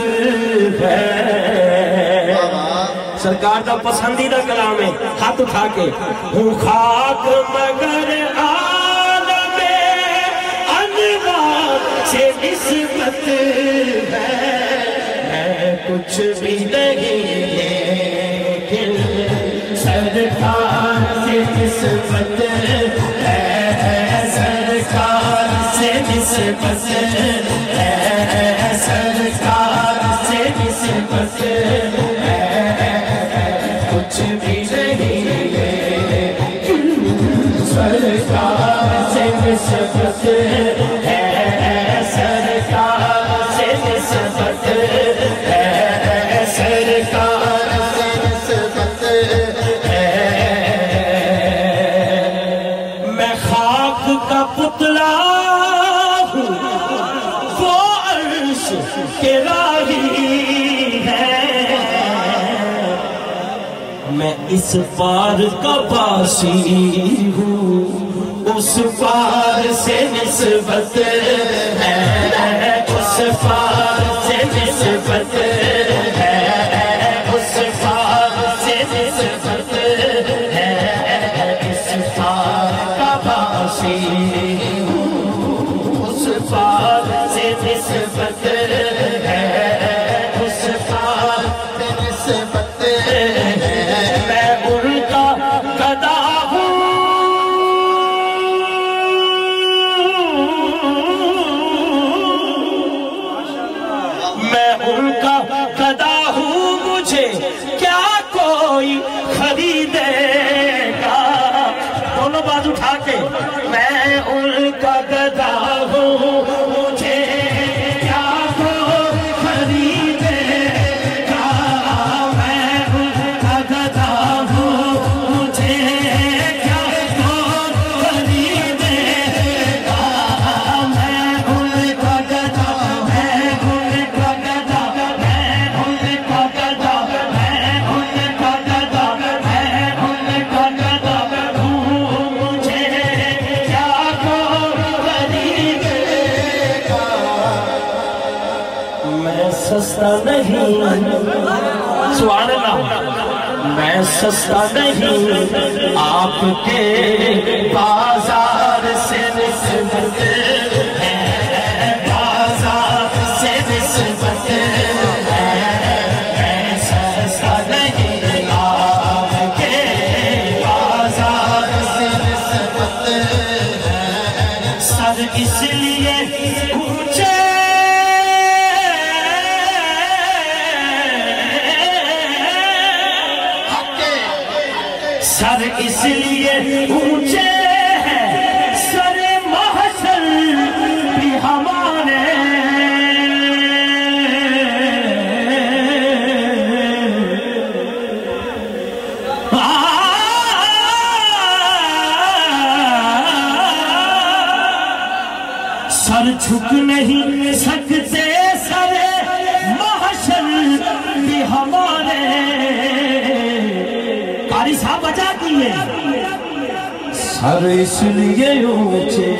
ہے سرکار دا پسندیدہ کلام ہے ہاتھ اٹھا کے ہوں خاک مگر عالم انوار سے نسبت ہے میں کچھ بھی نہیں لیکن سرکار سے نسبت ہے سرکار سے نسبت ہے سرکار سے نسبت ہے کچھ بھی نہیں سرکار سے نسبت ہے سرکار سے نسبت ہے سرکار سے نسبت ہے میں خاک کا پتلا ہوں وہ عرش کے راہی ہے میں اس پار کا باسی ہوں اس پار سے نسبت ہے اس پار سے نسبت ہے اس پار سے نسبت ہے اس پار کا باسی ہوں اس پار سے نسبت ہے اس پار سے نسبت ہے میں ان کا گدا ہوں میں ان کا گدا ہوں مجھے کیا کوئی خریدے گا دونوں بات اٹھا کے میں ان کا گدا ہوں مجھے کیا کوئی خریدے گا میں ان کا گدا ہوں مجھے کیا کوئی خریدے گا میں ان کا گدا میں ان کا گدا میں ان کا گدا میں ان کا گدا میں ان کا گدا ہوں مجھے کیا کوئی خریدے گا میں سستا نہیں سبحان اللہ میں سستا نہیں آپ کے بازار سے نسبت ہے بازار سے نسبت ہے میں سستا نہیں آپ کے بازار سے نسبت ہے سر اس لیے اونچے سر اس لیے اونچے ہیں سر محشر بھی ہمارے سر جھک نہیں سر اس لیے اونچے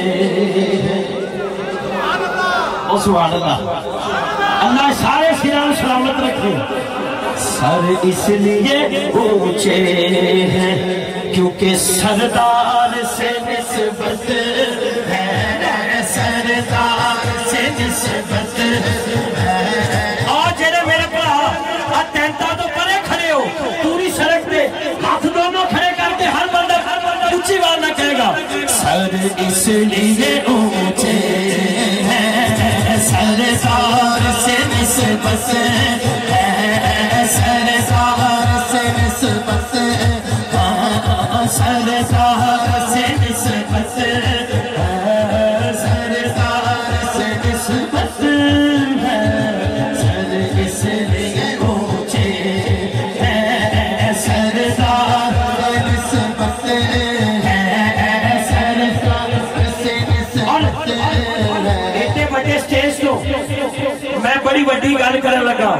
سبحان اللہ اللہ سارے سران سلامت رکھے سر اس لیے اونچے ہیں کیونکہ سردار سے نسبت ہے سردار سے نسبت ہے اور جنہیں میرے پڑھا تینتا تو پرے کھڑے ہو پوری سڑک پہ ہاتھ دونوں کھڑے کر کے ہر بندہ اونچی بات نہ کہے گا سر اس لیے اونچے ہیں سردار سے نسبت ہے سردار سے نسبت سردار سے نسبت سردار سے نسبت سر اس لیے اونچے ہیں سردار نسبت ہے سردار سے نسبت اتنے بڑے اسٹیج تو میں بڑی بڑی گل کرنے لگا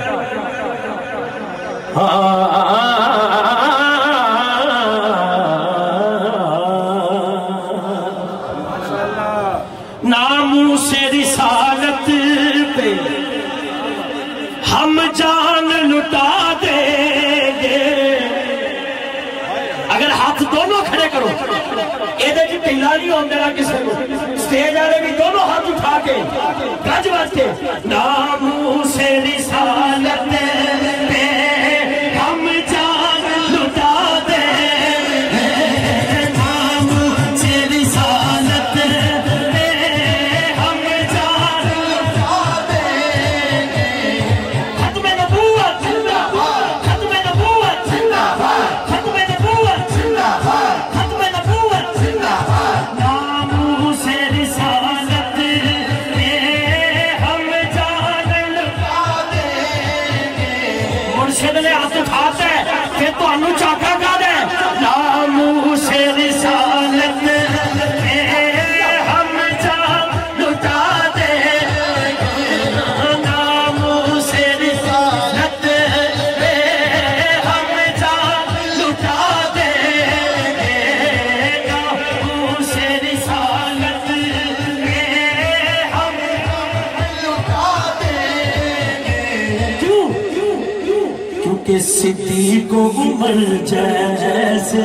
ناموس رسالت پہ ہم جان لٹا دیں گے اگر ہاتھ دونوں کھڑے کرو ایدے جی ٹھیلا نہیں ہوں دینا کسے کو سٹیج آنے بھی دونوں ہاتھ اٹھا کے گج بات کے ناموس رسالت پہ ہم جان لٹا دیں گے ناموس رسالت چاکا کا دے ناموس رسالت پہ ہم جان لٹا دیں گے ناموس رسالت پہ ہم جان لٹا دیں گے ناموس رسالت پہ ہم لٹا دیں گے کیونکہ صدیق و عمر جیسے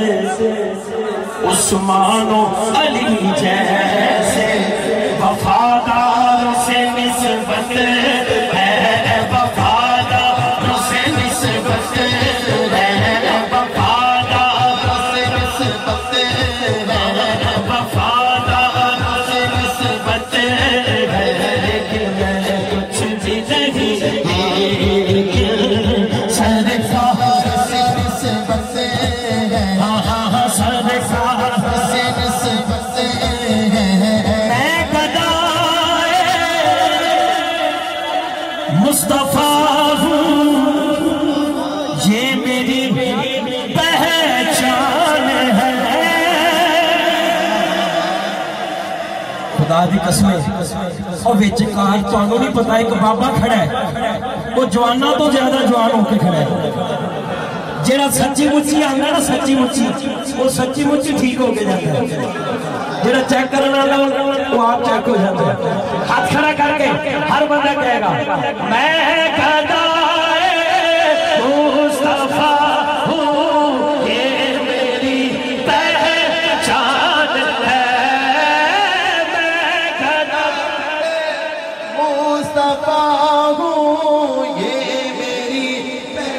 عثمان و علی جیسے وفادار سے نسبت ہے وفادار سے نسبت ہے وفادار سے نسبت ہے وفادار سے نسبت ہے لیکن میں کچھ بھی نہیں مصطفیٰ ہوں یہ میری پہچان ہے خدا دی قسم اور ویچکار تو انہوں نہیں پتا ایک بابا کھڑا ہے وہ جوانا تو زیادہ جوان ہو کے کھڑا ہے جیڑا سچی مچی آنا نا سچی مچی وہ سچی مچی ٹھیک ہو کے جاتا ہے جیڑا چیک کرنا نا وہ آپ چیک ہو جاتا ہے ہاتھ کھڑا کر کے ہر بندہ کہے گا میں گدائے مصطفیٰ ہوں یہ میری پہچان ہے میں گدائے مصطفیٰ ہوں یہ میری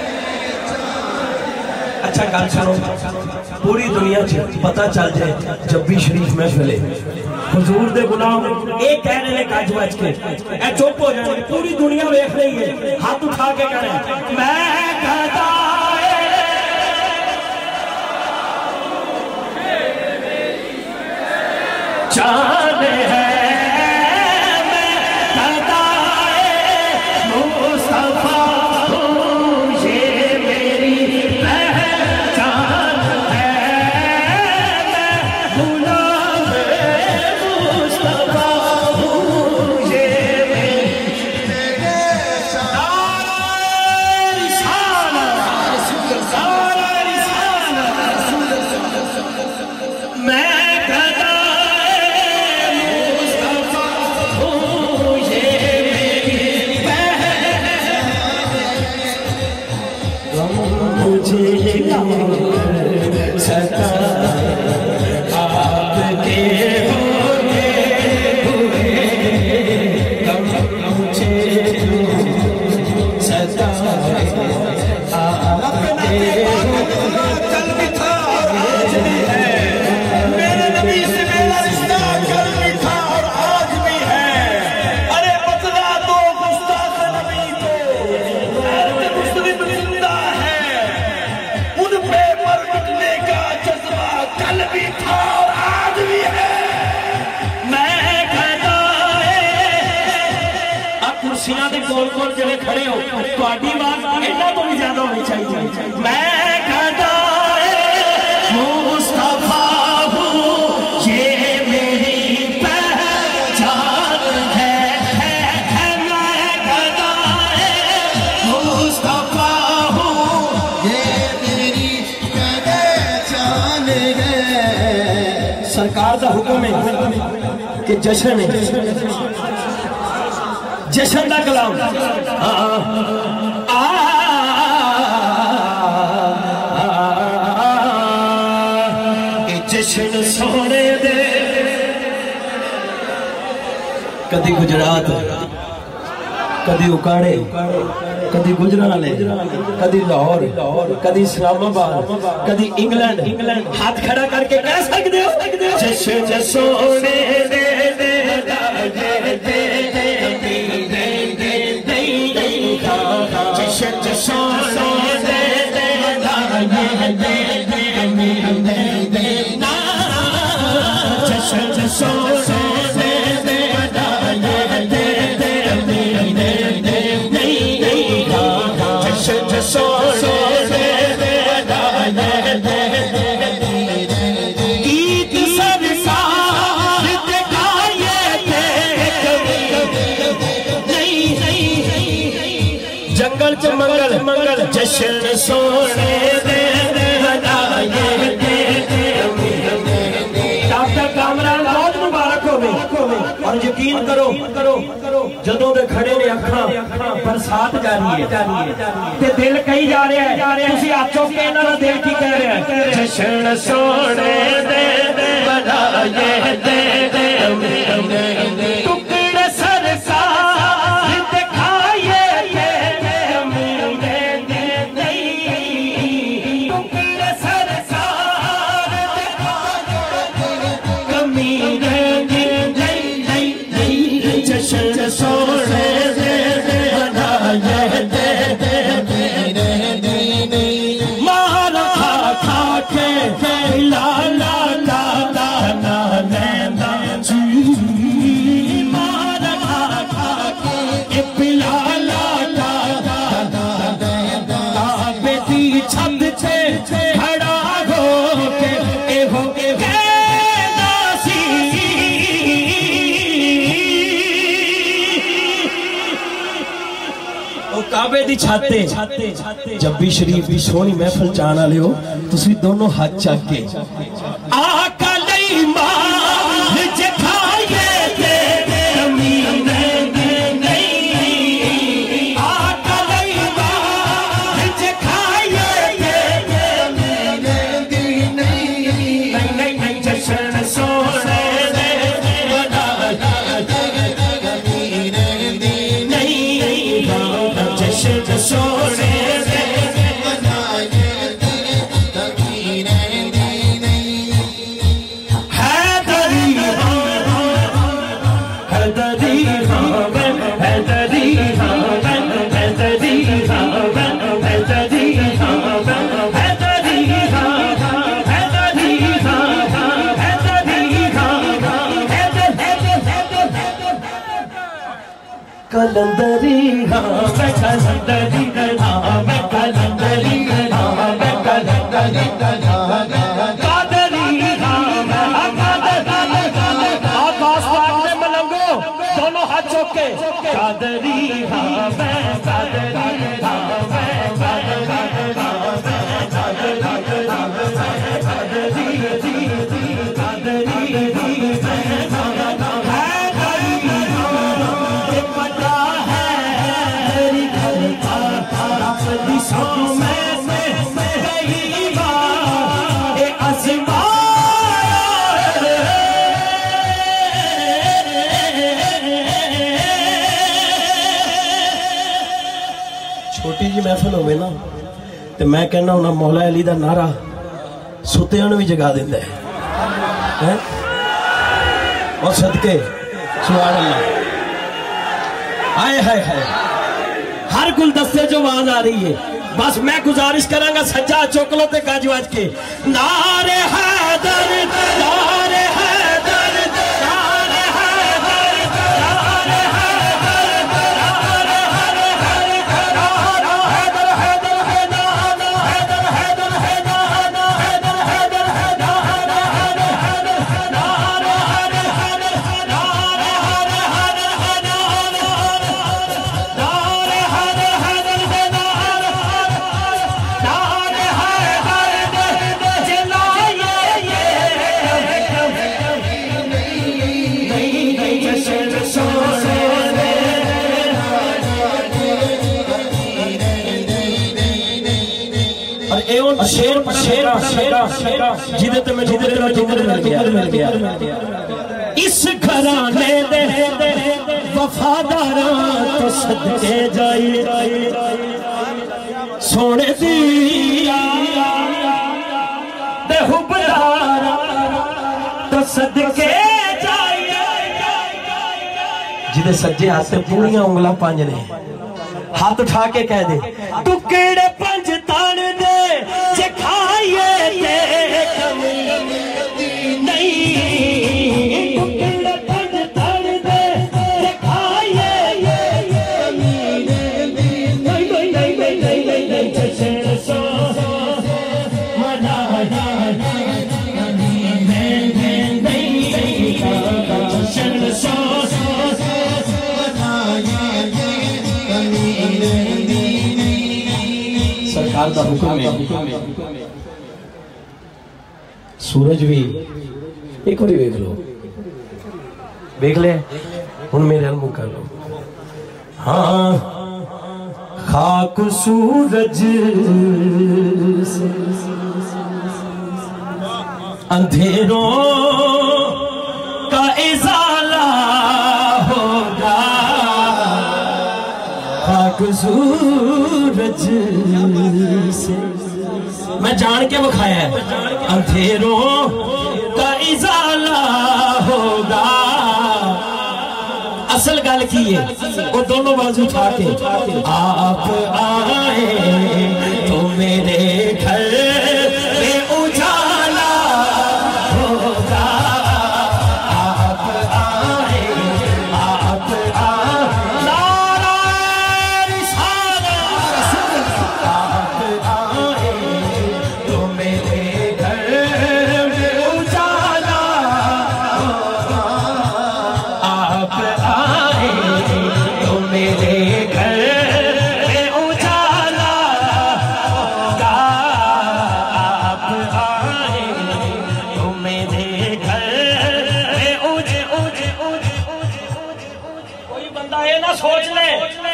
اچھا گل سنو پوری دنیا پتہ چل جائے جب بھی شریف محفل ہے حضور دے غلام ایک کہنے لے کاج بچ کے اے چپ ہو جائے پوری دنیا دیکھ رہی ہے ہاتھ اٹھا کے کہنے میں گدائے جان ہے کرسیاں دے کول کول جڑے کھڑے ہو تہاڈی آواز اینا تو بھی زیادہ ہونی چاہیے میں کہتا مصطفیٰ ہوں یہ میری پہچان ہے میں کہتا مصطفیٰ ہوں
یہ میری پہچان ہے.
سرکار دا حکم ہے کہ جشن ہے جشن دا کلام جشن سونے دے کدی گجرات کدی اکاڑے کدی گجرالے کدی لاہور کدی اسلام آباد کدی انگلینڈ ہاتھ کھڑا کر کے کہہ سکتے ہو جشن سونے دے جشن سونے جنگل چ منگل جشن سونے دے ڈاکٹر کامران بہت مبارک ہوئے اور یقین کرو جدوں دے کھڑے نے اکھاں برسات جاری ہے تے دل کہی جا رہا ہے تسی آچو کے انہاں دا دل کی کہہ رہا ہے جشن سونے دے بنائے دے ٹکڑے سرکار دکھائے ٹکڑے سرکار کمی جشن سونے دے بنائے مار کھا کے لالا کعبے دی چھاتے جب بھی شریف دی سونی محفل جانا لے ہو تسی دونوں ہاتھ چاک کے آقا لئی ماں جکھائے دے کمین نہیں آقا لئی ماں جکھائے دے کمین نہیں جشن سونے کلندری ہاں میں کلندری ہاں میں کلندری ہاں میں کلندری قادری ہاں میں آقاس پاک نے ملنگو دونوں ہاتھ چوکے قادری ہاں میں قادری ہاں میں قادری چھوٹی جی محفل ہوئے نا تو میں کہنا ہونا مولا علی دا نعرہ ستیاں نو بھی جگا دیندہ ہے اور صدقے سبحان اللہ آئے ہائے ہائے ہر گلدستے جو آواز آ رہی ہے بس میں گزارش کروں گا سجا چوکلوں تے گاج واج کے نعرے حیدر نعرے حیدر نعرے حیدر نعرے حیدر شیر جدے تے میں مل گیا
اس گھرانے دے وفاداراں تو صدقے جائیے سونے دی دے حبداراں تو صدقے جائیے
جدے سجے ہاتھ پوریاں انگلاں پانچ نے ہاتھ اٹھا کے کہہ دے
ٹکڑے پنج تان دے جے کھائیے تے کمی نہیں ٹکڑے پنج تان دے جے کھائیے کمی نہیں جشن سو منایا جشن سو
سرکار دا حکم ہے سورج بھی ایک باری دیکھ لو دیکھ لے ہن میرے علم کر لو ہاں خاک سورج سے
اندھیروں کا ازالہ ہوگا
خاک سورج سے
میں جان کے بکھایا ہے اندھیروں کا ازالہ ہوگا اصل گل کی ہے وہ دونوں بازو اٹھا کے آپ آئے تو میرے گھر میں اجالا ہوگا آپ آئے آپ نعرہ رسالت آپ آئے تو میرے گھر میں اجالا ہوگا آپ آئے تو میرے گھر میں اجالا ہوگا آپ آئے تو میرے گھر میں کوئی بندہ یہ نہ سوچ لے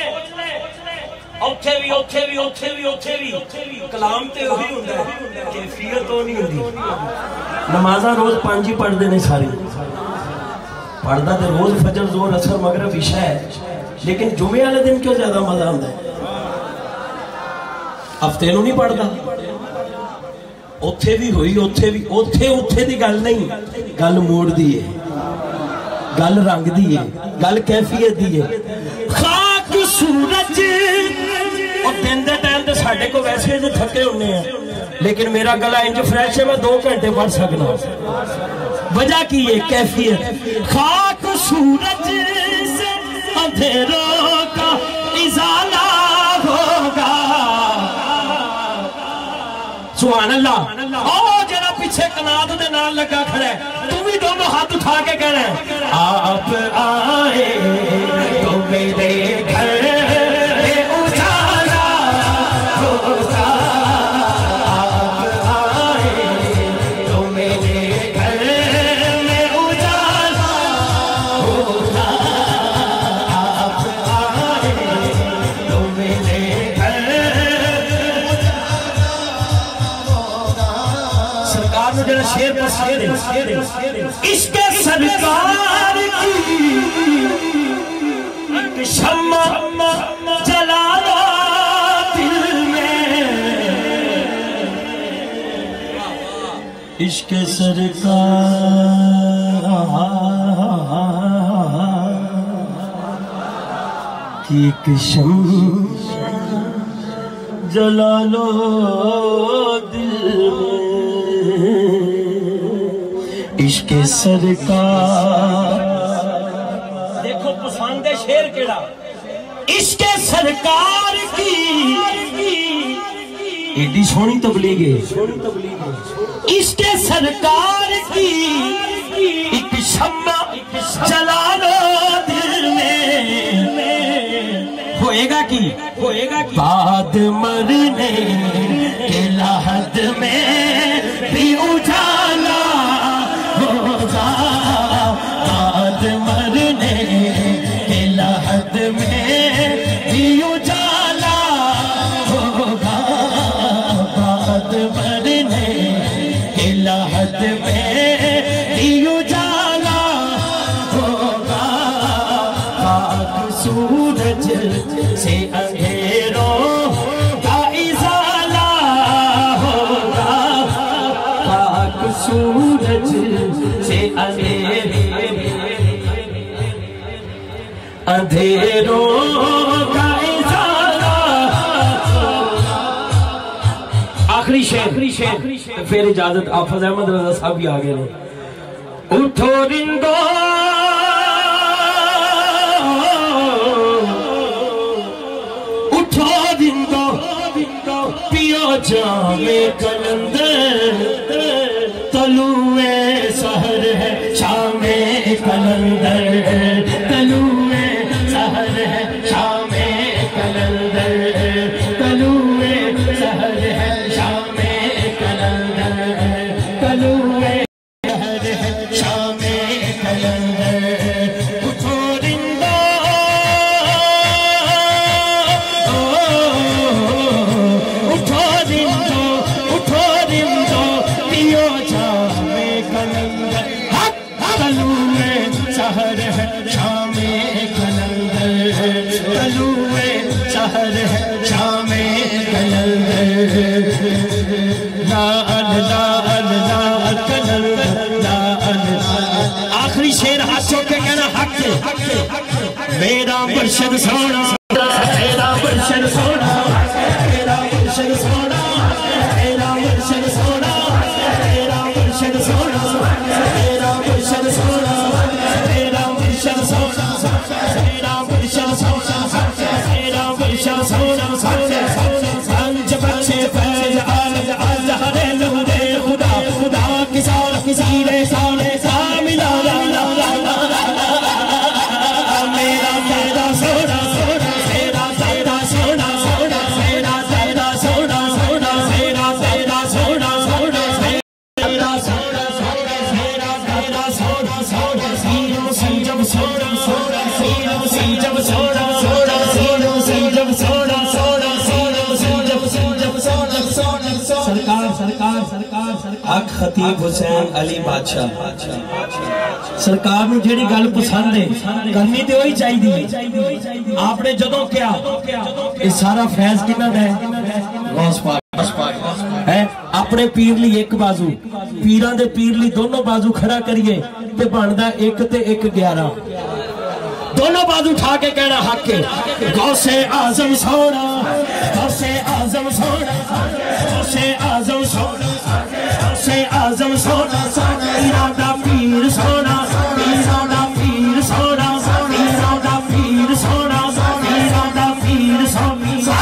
اوتھے بھی کلام تے وہی ہوندا ہے کیفیت تو نہیں ہوندی
نمازاں روز پانچ ہی پڑھ دینے ساری پڑھدا تے روز فجر زور اثر مغرب عشاء ہے لیکن جمعے والے دن کیوں زیادہ مزہ آندا ہے ہفتے نوں نہیں پڑھدا اوتھے بھی ہوئی اوتھے دی گل نہیں گل موڑ دی ہے گل رنگ دی ہے گل کیفیت دی ہے
خاک سورج
اور دن دے ٹائم تے ساڈے کو ویسے جو تھکے ہونے ہیں لیکن میرا گلا انج فریش ہے میں 2 گھنٹے پڑھ سکنا وجہ کی ہے کیفیت
خاک سورج سے اندھیروں کا ازالہ ہوگا سبحان اللہ او جڑا پیچھے کناد دے نال لگا کھڑا ہے تو بھی دونوں ہاتھ اٹھا کے کہنا ہے آپ آئے تو میرے گھر میں اجالا ہوگا آپ آئے تو میرے گھر میں اجالا ہوگا آپ آئے تو میرے گھر سرکار نے جڑا شیر پر شیر عشق سرکار کی شمع جلالا دل میں
عشق سرکار کی ایک شمع جلا لو دل میں عشق سرکار
دیکھو پسند شیر کیڑا عشق سرکار کی
ایڈی سونی تبلیغ ہے
عشق سرکار کی ایک شمع جلا لو دل میں ہوئے گا کی بعد مرنے کے لحد میں بھی اجالا ہوگا بعد مرنے کے لحد میں بھی اجالا ہوگا بعد
سے اندھیروں کا ازالہ ہوگا، پاک سورج سے اندھیروں کا ازالہ۔ آخری شعر پھر اجازت، حافظ احمد رضا صاحب بھی آگے نے۔ اٹھو رندو اٹھو رندو پیو جام کلندر، طلوع سحر ہے شام کلندر، طلوع سحر ہے شام کلندر، طلوع سحر ہے شام کلندر، طلوع سحر ہے شام کلندر۔ اٹھو رندو اٹھو رندو اٹھو رندو پیو جام کلندر، طلوع سحر ہے شام کلندر، طلوع سحر ہے شام کلندر۔ لا کلندر لا۔ آخری شعر ہاتھ چوک کے کہنا حق ہے، میرا مرشد سونا، میرا مرشد سونا، میرا مرشد سونا، میرا مرشد سونا، میرا مرشد سونا، میرا مرشد سونا، میرا مرشد سونا، میرا مرشد سونا، میرا مرشد سونا۔ پنج بچے فیض عالم ازہر نور خدا، خدا کی سال سارے سارے ملا میرا میرا سونا سونا، میرا تیرا سونا سونا، میرا تیرا سونا سونا، میرا تیرا سونا سونا، میرا سونا سونا، میرا تیرا سونا سونا، سینوں سے جب سونا سونا، سینوں سے جب سونا سونا، سینوں سے جب سونا سونا، سینوں سے جب سونا سونا۔ سرکار سرکار سرکار حق خطیب حسین علی بادشاہ سرکار نو جیڑی گل پسند ہے کرنی تے وہی چاہیے۔ آپ نے جدوں کیا یہ سارا فیض کنہ دا ہے؟ غوث پاک ہے۔ اپنے پیر لی ایک بازو، پیران دے پیر لی دونوں بازو کھڑا کریے تے بندا ایک تے ایک 11، دونوں بازو اٹھا کے کہنا حق ہے۔ غوث اعظم سونا، غوث اعظم سونا، غوث اعظم سونا، غوث اعظم سونا، پیران دا پیر سونا، پیران دا پیر سونا، پیران دا پیر سونا، پیران دا پیر سونا۔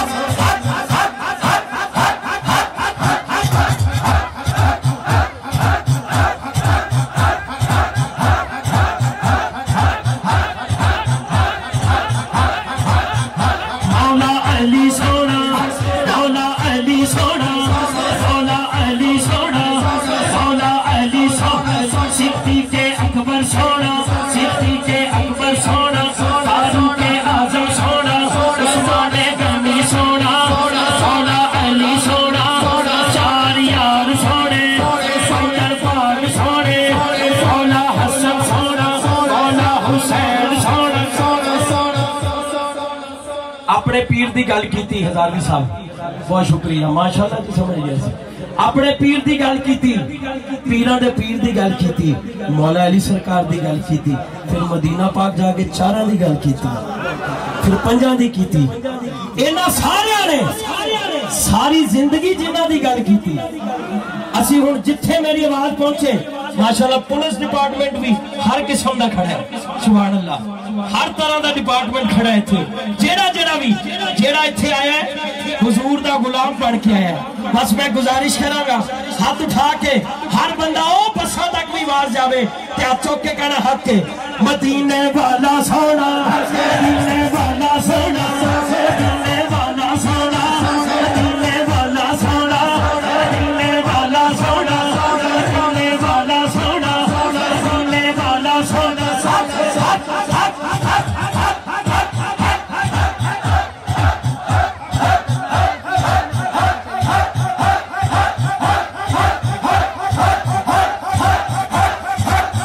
مولا علی سونا، مولا علی سونا، مولا علی سونا، مولا علی سونا، صدیق اکبر سونا، صدیق اکبر سونا، فاروق اعظم سونا، عثمان غنی سونا، مولا علی سونا، چار یار سونے، سردار پاک سونے، مولا حسن سونا، مولا حسین سونا۔ اپنے پیر دی گل کیتی ہزاروی صاحب، بہت شکریہ، ماشاءاللہ جی سمجھ گیا سی۔ اپنے پیر دی گل کیتی، پیران دے پیر دی گل کیتی، مولا علی سرکار دی گل کیتی، پھر مدینہ پاک جا کے چاراں دی گل کیتی، پھر پنجاں دی کیتی، انہاں سارے نے ساری زندگی جنہاں دی گل کیتی۔ اسی ہن جتھے میری آواز پہنچے ماشاءاللہ پولیس ڈپارٹمنٹ بھی ہر قسم دا کھڑا ہے، سبحان اللہ، ہر طرح دا ڈپارٹمنٹ کھڑا ہے تھے، جیڑا اتھے آیا ہے حضور دا غلام بن کے آیا ہے۔ بس میں گزارش کراں گا ہاتھ اٹھا کے ہر بندہ او بساں تک بھی آواز جاوے تے ہاتھ چوک کے کہنا حق ہے۔ مدینے والا سونا، مدینے والا سونا، مدینے والا سونا، مدینے والا سونا، مدینے والا سونا، مدینے والا سونا، مدینے والا سونا۔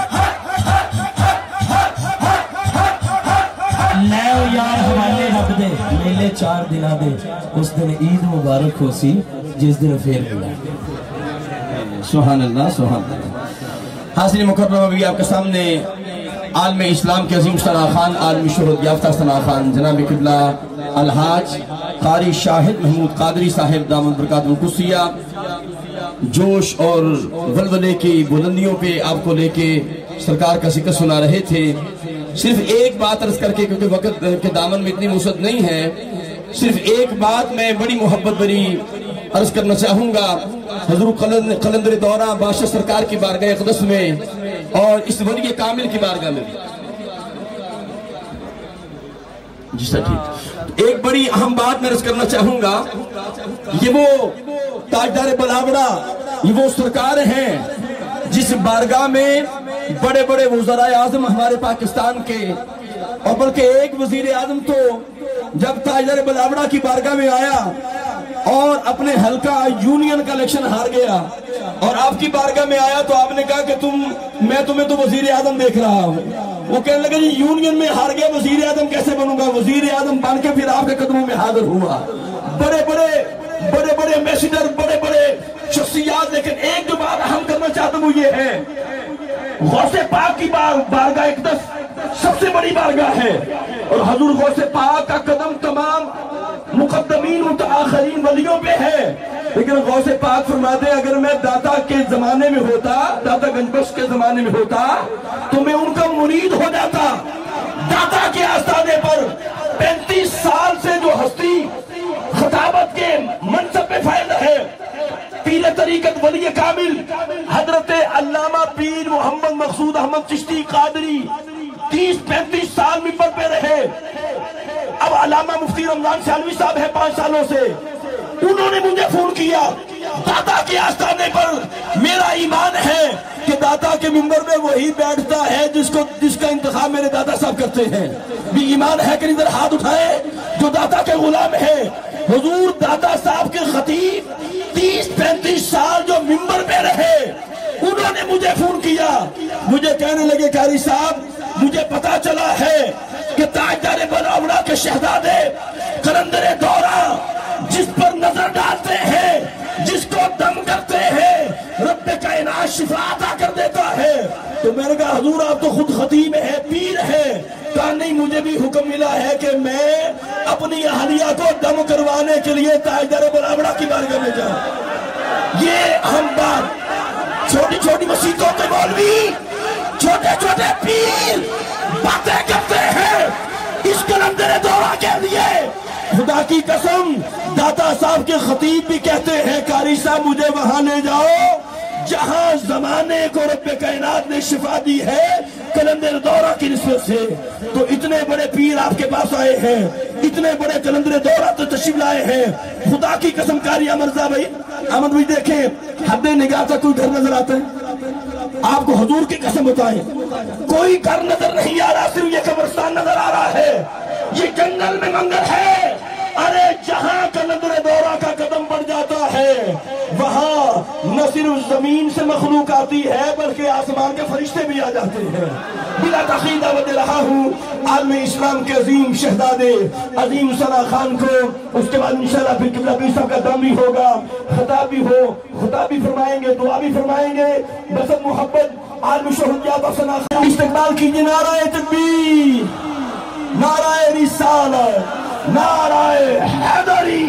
لے یار حوالے رب دے، میلے 4 دنوں دے اس دن عید مبارک ہو سی جس دن پھر ملا.
سبحان اللہ سبحان اللہ. حاضرین مکرم ابھی آپ کے سامنے عالم اسلام کے عظیم ثنا خان، عالمی شہرت یافتہ ثنا خان جناب قبلہ الحاج قاری شاہد محمود قادری صاحب دامت برکاتہ القدسیہ جوش اور ولولے کی بلندیوں پہ آپ کو لے کے سرکار کا ذکر سنا رہے تھے. صرف ایک بات عرض کر کے، کیونکہ وقت کے دامن میں اتنی وسعت نہیں ہے، صرف ایک بات میں بڑی محبت بری عرض کرنا چاہوں گا. حضور قلندر دورہ بادشاہ سرکار کی بارگاہ اقدس میں اور اس ولی کامل کی بارگاہ میں جی سر ٹھیک ایک بڑی اہم بات میں عرض کرنا چاہوں گا. یہ وہ تاجدار بلاوڑہ، یہ وہ سرکار ہیں جس بارگاہ میں بڑے بڑے وزراء اعظم ہمارے پاکستان کے، اور بلکہ ایک وزیر اعظم تو جب تاجدار بلاوڑہ کی بارگاہ میں آیا اور اپنے حلقہ یونین کا الیکشن ہار گیا اور آپ کی بارگاہ میں آیا تو آپ نے کہا کہ میں تمہیں تو وزیر اعظم دیکھ رہا ہوں. وہ کہنے لگا جی یونین میں ہار گیا، وزیر اعظم کیسے بنوں گا؟ وزیر اعظم بن کے پھر آپ کے قدموں میں حاضر ہوا. بڑے بڑے ایمبیسیڈر، بڑے بڑے شخصیات. لیکن ایک جو بات اہم کرنا چاہتا ہوں وہ یہ ہے، غوث پاک کی بارگاہ اقدس سب سے بڑی بارگاہ ہے، اور حضور غوث پاک کا قدم تمام مقدمین متآخرین ولیوں پہ ہے. لیکن غوث پاک فرماتے ہیں اگر میں داتا کے زمانے میں ہوتا، داتا گنج بخش کے زمانے میں ہوتا تو میں ان کا مرید ہو جاتا. داتا کے آستانے پر 35 سال سے جو ہستی خطابت کے منصب پہ فائز ہے، پیر طریقت ولی کامل حضرت علامہ پیر محمد مقصود احمد چشتی قادری 30-35 سال منبر پہ رہے. اب علامہ مفتی رمضان سالوی صاحب ہے 5 سالوں سے، انہوں نے مجھے فون کیا. داتا کے آستانے پر میرا ایمان ہے کہ داتا کے منبر میں وہی بیٹھتا ہے جس کا انتخاب میرے دادا صاحب کرتے ہیں. بھی ایمان ہے کہ ادھر ہاتھ اٹھائے جو داتا کے غلام ہے. حضور داتا صاحب کے خطیب 30-35 سال جو منبر پہ رہے، انہوں نے مجھے فون کیا. مجھے کہنے لگے قاری صاحب مجھے پتا چلا ہے کہ تاجدار بلاوڑہ کے شہزادے قلندر دورہ جس پر نظر ڈالتے ہیں، جس کو دم کرتے ہیں، رب کائنات شفا عطا کر دیتا ہے. تو میں نے کہا حضور آپ تو خود خطیب ہے، پیر ہے. کہا نہیں، مجھے بھی حکم ملا ہے کہ میں اپنی اہلیہ کو دم کروانے کے لیے تاجدار بلاوڑہ کی بارگاہ میں جاؤں. یہ اہم بات. چھوٹی چھوٹی مسجدوں کے مولوی، چھوٹے چھوٹے پیر باتیں کرتے ہیں اس قلندر دورہ کے لیے. خدا کی قسم داتا صاحب کے خطیب بھی کہتے ہیں قاری صاحب مجھے وہاں لے جاؤ جہاں زمانے کو رب کائنات نے شفا دی ہے قلندر دورہ کی نسبت سے. تو اتنے بڑے پیر آپ کے پاس آئے ہیں، اتنے بڑے قلندر دورہ تو تشریف لائے ہیں. خدا کی قسم قاری مرزا بھائی، احمد بھائی دیکھیں حد نگاہ تک کوئی گھر نظر آتا ہے؟ آپ کو حضور کی قسم بتائیں کوئی گھر نظر نہیں آ رہا، صرف یہ قبرستان نظر آ رہا ہے. یہ جنگل میں منگل ہے. ارے جہاں قلندر دورہ کا قدم بڑھ جاتا ہے وہاں نہ صرف زمین سے مخلوق آتی ہے بلکہ آسمان کے فرشتے بھی آ جاتے ہیں. بلا تاخیر دعوت دے رہا ہوں عالم اسلام کے عظیم شہزادے عظیم ثنا خان کو. اس کے بعد انشاءاللہ پھر قبلہ پیر صاحب کا دم بھی ہوگا، خطاب بھی فرمائیں گے، دعا بھی فرمائیں گے. بسط محبت عالم شہریات اور ثنا خان استقبال کیجئے. نعرہ تکبیر، نعرہ رسالت، نعرہ حیدری.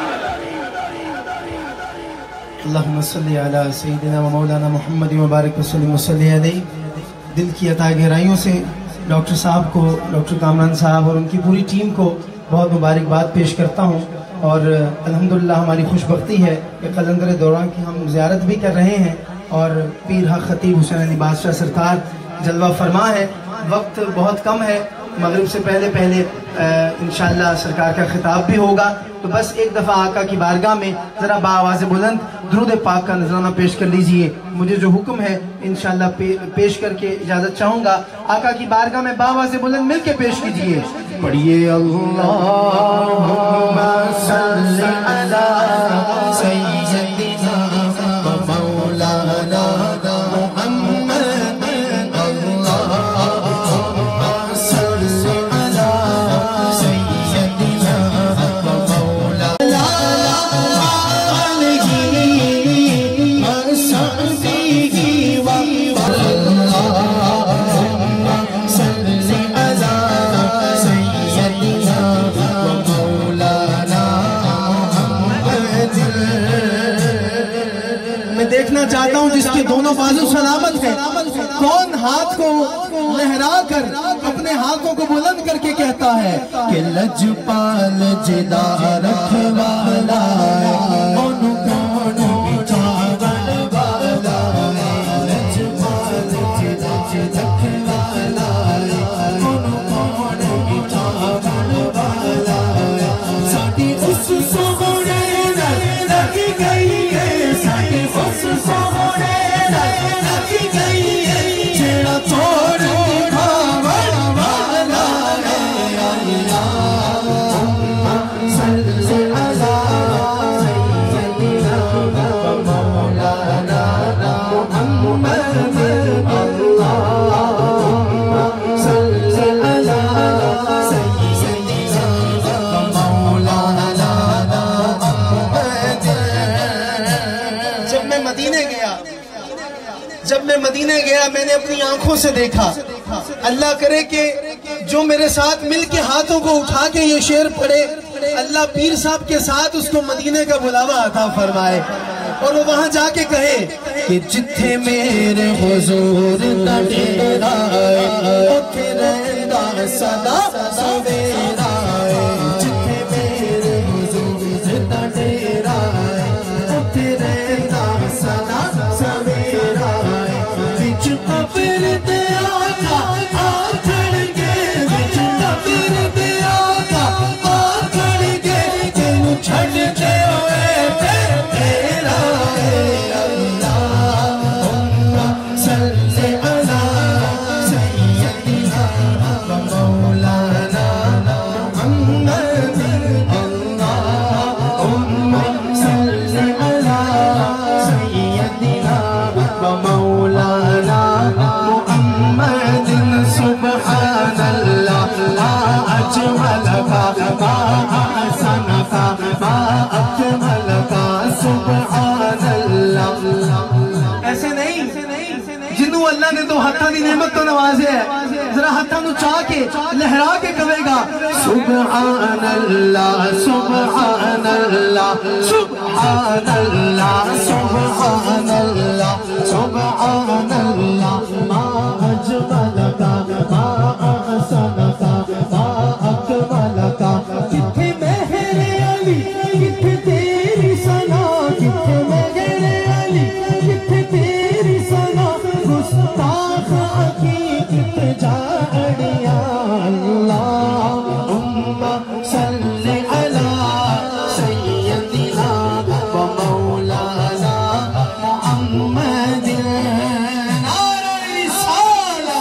اللہم صلی علی سیدنا و مولانا محمد مبارک وسلم وصلی علیہ. دل کی عطا گہرائیوں سے ڈاکٹر صاحب کو، ڈاکٹر کامران صاحب اور ان کی پوری ٹیم کو بہت مبارکباد پیش کرتا ہوں. اور الحمدللہ ہماری خوش بختی ہے کہ قلندر دورہ کی ہم زیارت بھی کر رہے ہیں اور پیر حق خطیب حسین علی بادشاہ سرکار جلوہ فرما ہے. وقت بہت کم ہے، مغرب سے پہلے انشاءاللہ سرکار کا خطاب بھی ہوگا. تو بس ایک دفعہ آقا کی بارگاہ میں ذرا بآواز بلند درود پاک کا نذرانہ پیش کر لیجئے. مجھے جو حکم ہے انشاءاللہ پیش کر کے اجازت چاہوں گا. آقا کی بارگاہ میں بآواز بلند مل کے پیش کیجئے. پڑھیے اللہم صلی علی سیدنا و مولانا محمد. اللہم صلی علی سیدنا دیکھنا چاہتا ہوں جس کے دونوں بازو سلامت ہیں، کون ہاتھ کو لہرا کر اپنے ہاتھوں کو بلند کر کے کہتا ہے کہ لجپال جدا رکھوالا مدینے گیا میں نے اپنی آنکھوں سے دیکھا، اللہ کرے کہ جو میرے ساتھ مل کے ہاتھوں کو اٹھا کے یہ شعر پڑھے، اللہ پیر صاحب کے ساتھ اس کو مدینے کا بلاوا عطا فرمائے اور وہ وہاں جا کے کہے کہ جتھے میرے حضور دا ڈیرا اوتھے رہندا سدا سویرا، جتھے میرے حضور دا ڈیرا اوتھے رہندا سدا سویرا، وچ قبر تے آقا آکھن گے، وچ قبر تے آقا آکھن گے، تینوں چھڈ کے ہوئے تیرا ایسے نہیں جنہوں اللہ نے تو ہتھاں دی نعمت تو نوازے ہے، ذرا ہتھاں نو چاہ کے لہرا کے کہے گا سبحان اللہ سبحان اللہ سبحان اللہ سبحان اللہ سبحان اللہ، ما اجملک ما احسنک ما اکملک، کتھے مہر علی کتھے تیری ثنا، کتھے مہر علی کتھے تیری ثنا، گستاخ کی کتھے جاڑیاں، اللہم صلی علی سیدنا و مولانا محمد، نعرہ رسالہ۔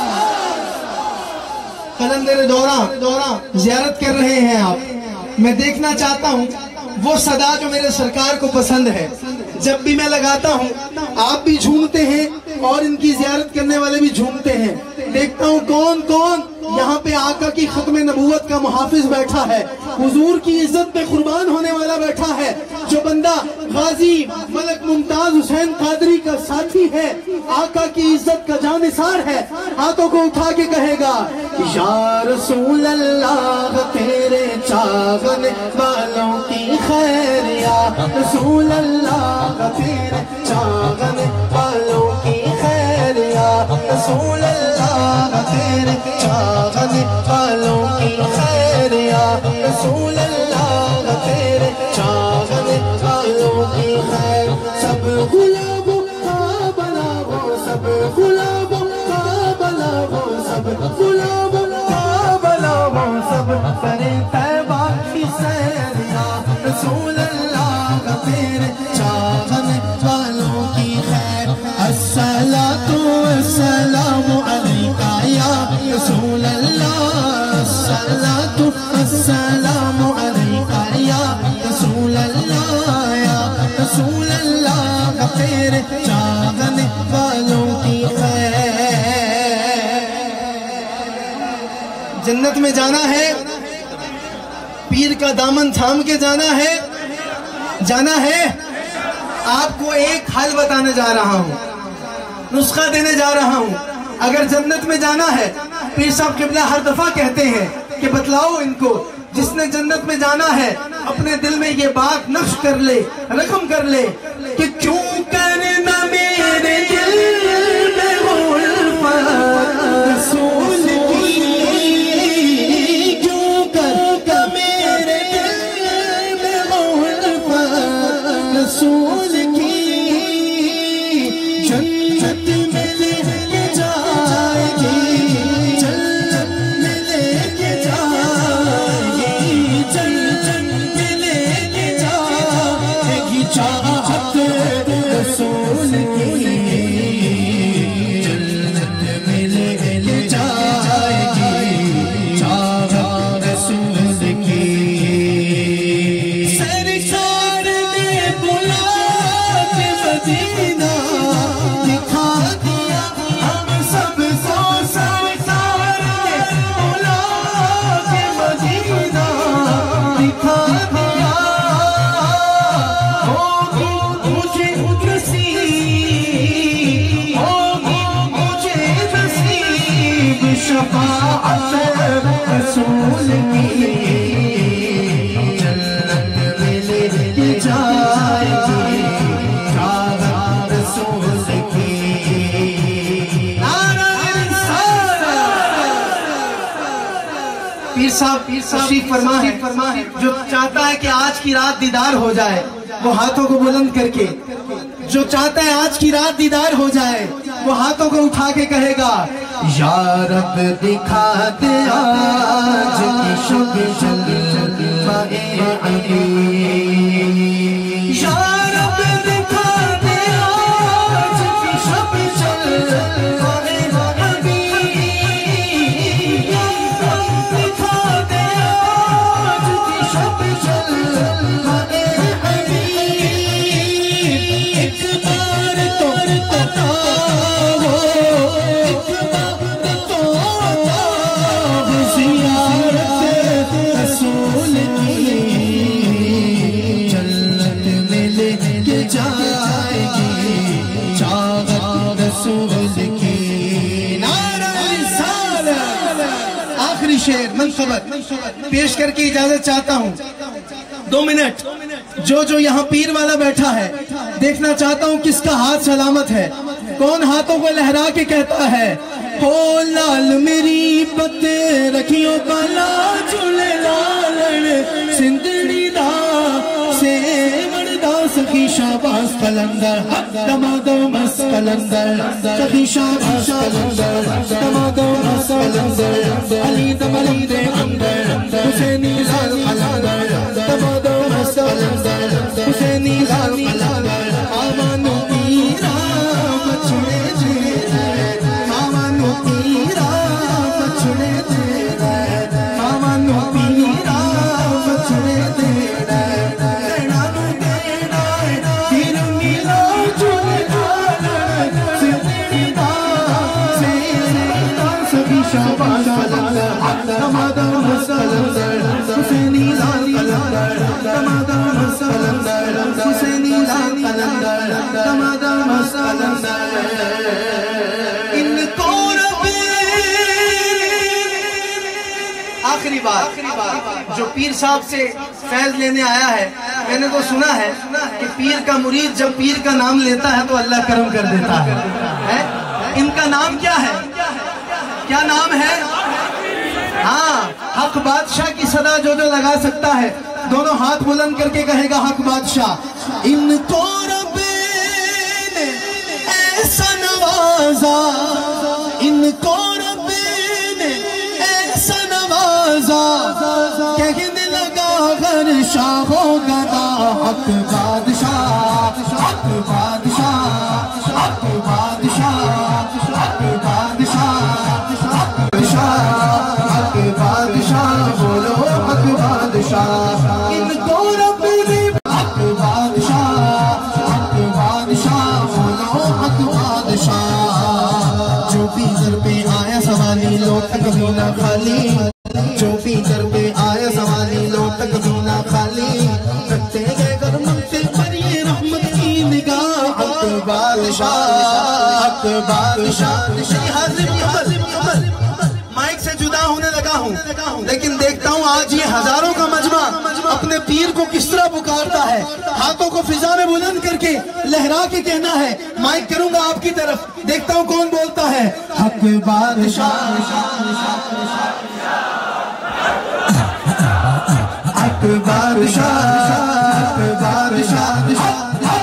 قلندر دوران زیارت کر رہے ہیں آپ، میں دیکھنا چاہتا ہوں وہ صدا جو میرے سرکار کو پسند ہے، جب بھی میں لگاتا ہوں آپ بھی جھومتے ہیں اور ان کی زیارت کرنے والے بھی جھومتے ہیں، دیکھتا ہوں کون کون یہاں پہ آقا کی ختم نبوت کا محافظ بیٹھا ہے، حضور کی عزت پہ قربان ہونے والا بیٹھا ہے، جو بندہ غازی ملک ممتاز حسین قادری کا ساتھی ہے، آقا کی عزت کا جانثار ہے، ہاتھوں کو اٹھا کے کہے گا یا رسول اللہ تیرے چاہنے والوں کی خیر، یا رسول اللہ تیرے چاہنے والوں کی خیر، یا رسول اللہ تیرے چاہنے والوں کی خیر، یا رسول اللہ تیرے چاہنے والوں کی خیر، سب غلاموں کا بلاو، سب غلاموں کا بلاو، سب غلاموں کا بلاو، سب کرے طیبہ کی سیر، یا رسول اللہ تیرے چاہنے والوں کی خیر، الصلاۃ والسلام علیکہ یا رسول اللہ، الصلاۃ والسلام علیکہ یا رسول اللہ، یا رسول اللہ تیرے چاہنے والوں کی خیر۔ جنت میں جانا ہے، پیر کا دامن تھام کے جانا ہے، جانا ہے، آپ کو ایک حل بتانے جا رہا ہوں، نسخہ دینے جا رہا ہوں، اگر جنت میں جانا ہے، پیر صاحب قبلہ ہر دفعہ کہتے ہیں کہ بتلاؤ ان کو، جس نے جنت میں جانا ہے اپنے دل میں یہ بات نقش کر لے، رقم کر لے کہ کیوں کرنا میں صاحب تشریف فرما ہے، جو چاہتا ہے کہ آج کی رات دیدار ہو جائے وہ ہاتھوں کو بلند کر کے، جو چاہتا ہے آج کی رات دیدار ہو جائے وہ ہاتھوں کو اٹھا کے کہے گا یا رب دکھا دے آج کی شب جلوہ علی، یا رب دکھا دے آج کی شب جلوہ علی، یا رب دکھا دے آج کی شب جلوہ علی، ایک بار تو بتاؤ، ایک بار تو بتاؤ زیارت رسول کی جنت میں لے کے جائے گی چاہت رسول کی، نعرہ رسالت۔ آخری شعر منقبت پیش کر کے اجازت چاہتا ہوں، 2 منٹ۔ جو یہاں پیر والا بیٹھا ہے دیکھنا چاہتا ہوں کس کا ہاتھ سلامت ہے، کون ہاتھوں کو لہرا کے کہتا ہے ہو لال میری پتے رکھیوں بالا چولے لالن سندڑی دا سے مردہ سخی شاباز قلندر دمادو مس قلندر سخی شاباز قلندر دمادو مس قلندر علی دملی دے اندر حسینی لال قلندر دمادو مس قلندر حسینی لال قلندر آمانو پیرا بچڑے جیرے آمانو پیرا بچڑے جیرے آمانو پیرا بچڑے جیرے نانو دینا پیر میلا چولے دالن سندڑی دا سیدہ سبھی شاباز قلندر دمادو مس قلندر حسینی لال قلندر دمادو مس قلندر حسینی لال قلندر دمادو مس قلندر، ان کو رب آخری بات جو پیر صاحب سے فیض لینے آیا ہے، میں نے تو سنا ہے کہ پیر کا مرید جب پیر کا نام لیتا ہے تو اللہ کرم کر دیتا ہے۔ ان کا نام کیا ہے؟ کیا نام ہے؟ ہاں، حق بادشاہ کی صدا جو لگا سکتا ہے دونوں ہاتھ بلند کر کے کہے گا حق بادشاہ۔ ان کو رب نے ایسا نوازا، ان کو رب نے ایسا نوازا، کہنے لگا غر شاہ و گدا حق بادشاہ، حق بادشاہ، حق بادشاہ، حق بادشاہ، حق بادشاہ، بولو حق بادشاہ، ان کو رب نے حق بادشاہ، حق بادشاہ، بولو حق بادشاہ، جو بھی در پہ آیا سوالی لوٹ کبھی نہ خالی، جو بھی در پہ آیا سوالی لوٹ کبھی نہ خالی، رکھتے گئے گر منتے پر یہ رحمت کی نگاہ، حق بادشاہ، حق بادشاہ۔ مائک سے جدا ہونے لگا ہوں لیکن دیکھتا ہوں آج یہ ہزاروں کا مجمع اپنے پیر کو کس طرح پکارتا ہے، ہاتھوں کو فضا میں بلند کر کے لہرا کے کہنا ہے۔ مائک کروں گا آپ کی طرف، دیکھتا ہوں کون بولتا ہے حق بادشاہ، حق بادشاہ، حق بادشاہ،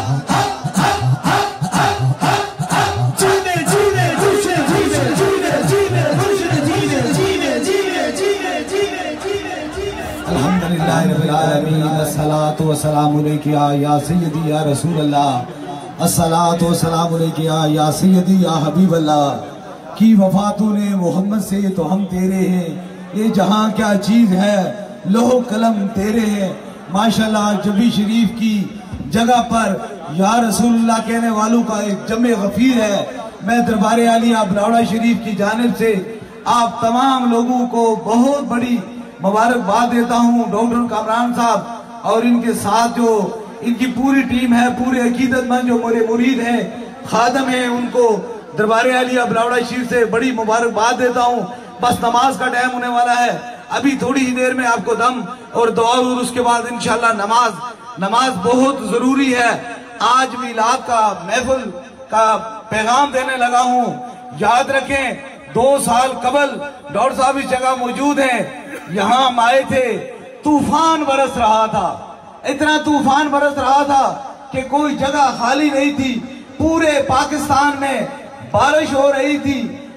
الحمدللہ رب العالمین، الصلاة والسلام علیکہ یا سیدی یا رسول اللہ، الصلاة والسلام علیکہ یا سیدی یا حبیب اللہ، کی وفاتوں نے محمد سے تو ہم تیرے ہیں، یہ جہاں کیا چیز ہے لوح قلم تیرے ہیں۔ ماشاءاللہ جبی شریف کی جگہ پر یا رسول اللہ کہنے والوں کا ایک جمع غفیر ہے۔ میں دربار عالیہ بلاوڑا شریف کی جانب سے آپ تمام لوگوں کو بہت بڑی مبارکباد دیتا ہوں۔ ڈاکٹر کامران صاحب اور ان کے ساتھ جو ان کی پوری ٹیم ہے، پورے عقیدت مند جو میرے مرید ہیں، خادم ہیں، ان کو دربار عالیہ بلاوڑا شریف سے بڑی مبارکباد دیتا ہوں۔ بس نماز کا ٹائم ہونے والا ہے، ابھی تھوڑی ہی دیر میں آپ کو دم اور دعا اور اس کے بعد انشاءاللہ نماز بہت ضروری ہے۔ آج میلاد کا محفل کا پیغام دینے لگا ہوں۔ یاد رکھیں 2 साल कबल डॉक्टर साहब इस जगह मौजूद हैं। यहाँ हम आए थे, तूफान बरस रहा था, इतना तूफान बरस रहा था कि कोई जगह खाली नहीं थी। पूरे पाकिस्तान में बारिश हो रही थी,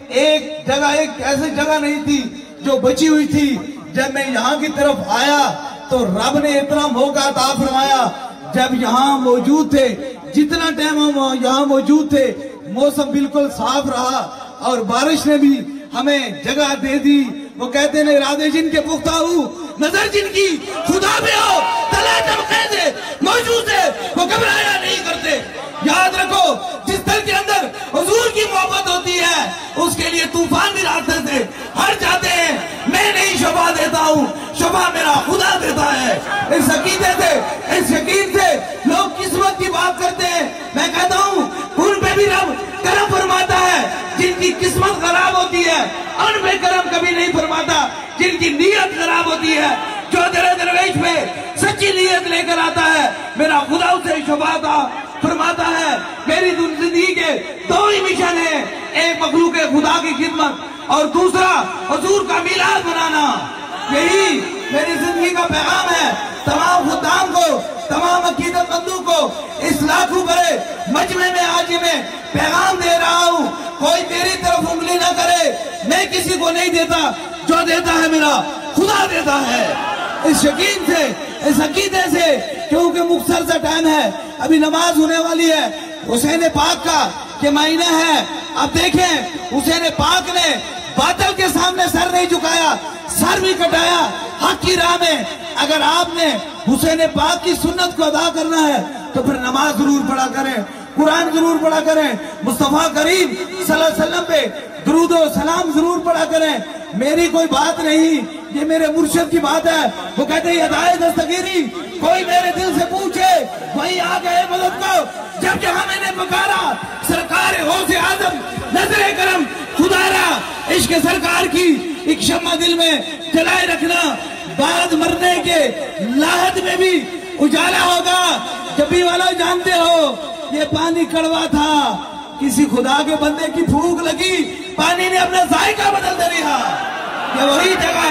एक जगह, एक ऐसी जगह नहीं थी जो बची हुई थी। जब मैं यहाँ की तरफ आया तो रब ने इतना मौका अता फरमाया। जब यहाँ मौजूद थे, जितना टाइम हम यहाँ मौजूद थे, मौसम बिल्कुल साफ रहा और बारिश ने भी हमें जगह दे दी। वो कहते हैं इरादे जिनके पुख्ता हूँ, नजर जिनकी खुदा पे हो, तला चमके से मौजूद है, वो घबराया नहीं करते। याद रखो, जिस दिल के अंदर हुजूर की मोहब्बत होती है, उसके लिए तूफान भी रास्ते से हट जाते हैं। मैं नहीं शफा देता हूँ, शफा मेरा खुदा देता है। इस अकीदे से, इस यकीन से लोग किस्मत की बात करते हैं। मैं कहता हूँ उन पे भी रब करम फरमाता है। जिनकी किस्मत खराब होती है, उन पे करम कभी नहीं फरमाता। जिनकी नीयत खराब होती है, जो दरवेश पे सच्ची नीयत लेकर आता है, मेरा खुदा उसे शफा फरमाता है। मेरी जिंदगी के 2 ही मिशन है, एक मखलूक खुदा की खिदमत और दूसरा हुजूर का मिलाद मनाना। यही मेरी जिंदगी का पैगाम है। तमाम खुदाम को, तमाम अकीदतमंदों को इस लाखों बड़े मजमे में आज मैं पैगाम दे रहा हूँ, कोई तेरी तरफ उंगली ना करे। मैं किसी को नहीं देता, जो देता है मेरा खुदा देता है। इस यकीन से, इस अकीदे से, क्योंकि मुख्तसर सा टाइम है, अभी नमाज होने वाली है। हुसैन पाक का के महीना है। अब देखें, हुसैन पाक ने बादल के सामने सर नहीं झुकाया, सर भी कटाया हक की राह में। अगर आपने हुसैन पाक की सुन्नत को अदा करना है तो फिर नमाज जरूर पढ़ा करें, कुरान जरूर पढ़ा करें, मुस्तफा करीम सल्लल्लाहु अलैहि वसल्लम पे दुरूद और सलाम जरूर पढ़ा करें। मेरी कोई बात नहीं, ये मेरे मुर्शिद की बात है। वो कहते हैं अदाए दस्तगीरी, कोई मेरे दिल से पूछे वहीं आ गए मदद को। जब जहां मैंने पुकारा सरकार गौसे आजम नजरे करम खुदारा, इश्क सरकार की एक शम्मा दिल में जलाए रखना। बाद मरने के लाहत में भी उजाला होगा। जब भी वाला जानते हो ये पानी कड़वा था, किसी खुदा के बंदे की भूख लगी, पानी ने अपना जायका बदल दिया। ये वही जगह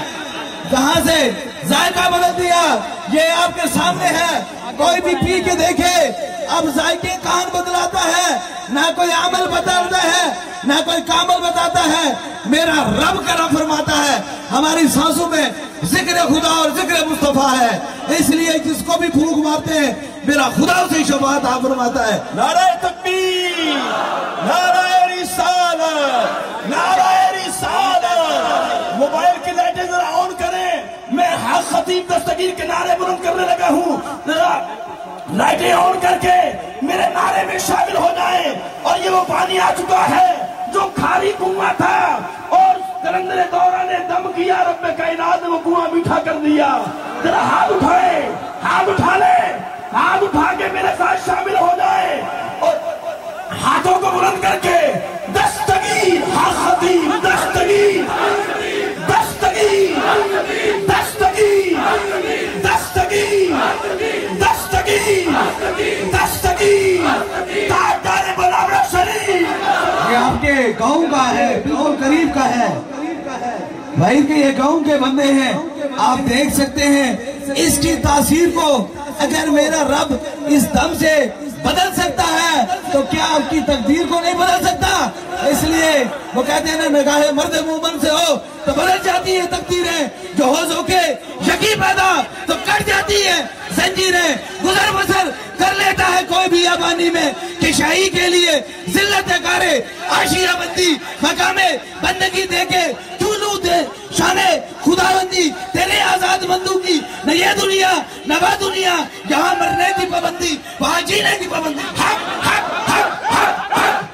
है जहां से जायका बदल दिया। ये आपके सामने है, कोई भी पी के देखे। अब जायके कान बदलाता है, ना कोई अमल बताता है, ना कोई कामल बताता है। मेरा रब करम फरमाता है। हमारी सांसों में जिक्र खुदा और जिक्र मुस्तफा है, इसलिए जिसको भी फूंक मारते हैं मेरा खुदा उसे शफाअत फरमाता है।
नाराए तकबीर, नाराए रिसालत, नाराए रिसालत। मोबाइल की लाइटें जरा ऑन करें। मैं हक खतीब दस्तगीर के नारे बुलंद करने लगा हूँ। लाइटें ऑन करके मेरे नारे में शामिल हो जाए। और ये वो पानी आ चुका है जो खाली कुआं था और कलंदर दौरा ने दम किया, रब्बे कायनात ने वो कुआं मीठा कर दिया। जरा हाथ उठाए, हाथ उठा ले, हाथ उठा के मेरे साथ शामिल हो जाए और हाथों को बुलंद करके दस्तगीर हक खतीब दस्तगीर, दस्तगीर, दस्तगीर, दस्तगीर, दस्तगीर, दस्तगीर, ताजदार बलावड़ा शरीफ।
ये आपके गांव का है, बिल्कुल करीब का है भाई के, ये गांव के बंदे हैं। आप देख सकते हैं इसकी तासीर को अगर मेरा रब इस दम से बदल सकता है तो क्या आपकी तकदीर को नहीं बदल सकता। इसलिए वो कहते हैं ना, निगाहे मर्द मोमन से हो तो बदल जाती है तकदीरें, जो हो के यकीन पैदा तो कट जाती है जंजीरें। गुजर बसर कर लेता है कोई भी आबानी में कि शाही के लिए जिल्लत कारे आशिया बंदी मकामे बंदगी देके चूलू दे शाने खुदाबंदी तेरे आजाद बंदू की। न ये दुनिया न वह दुनिया, जहाँ मरने की पाबंदी वहाँ जीने की पाबंदी। हक हक हक हक हक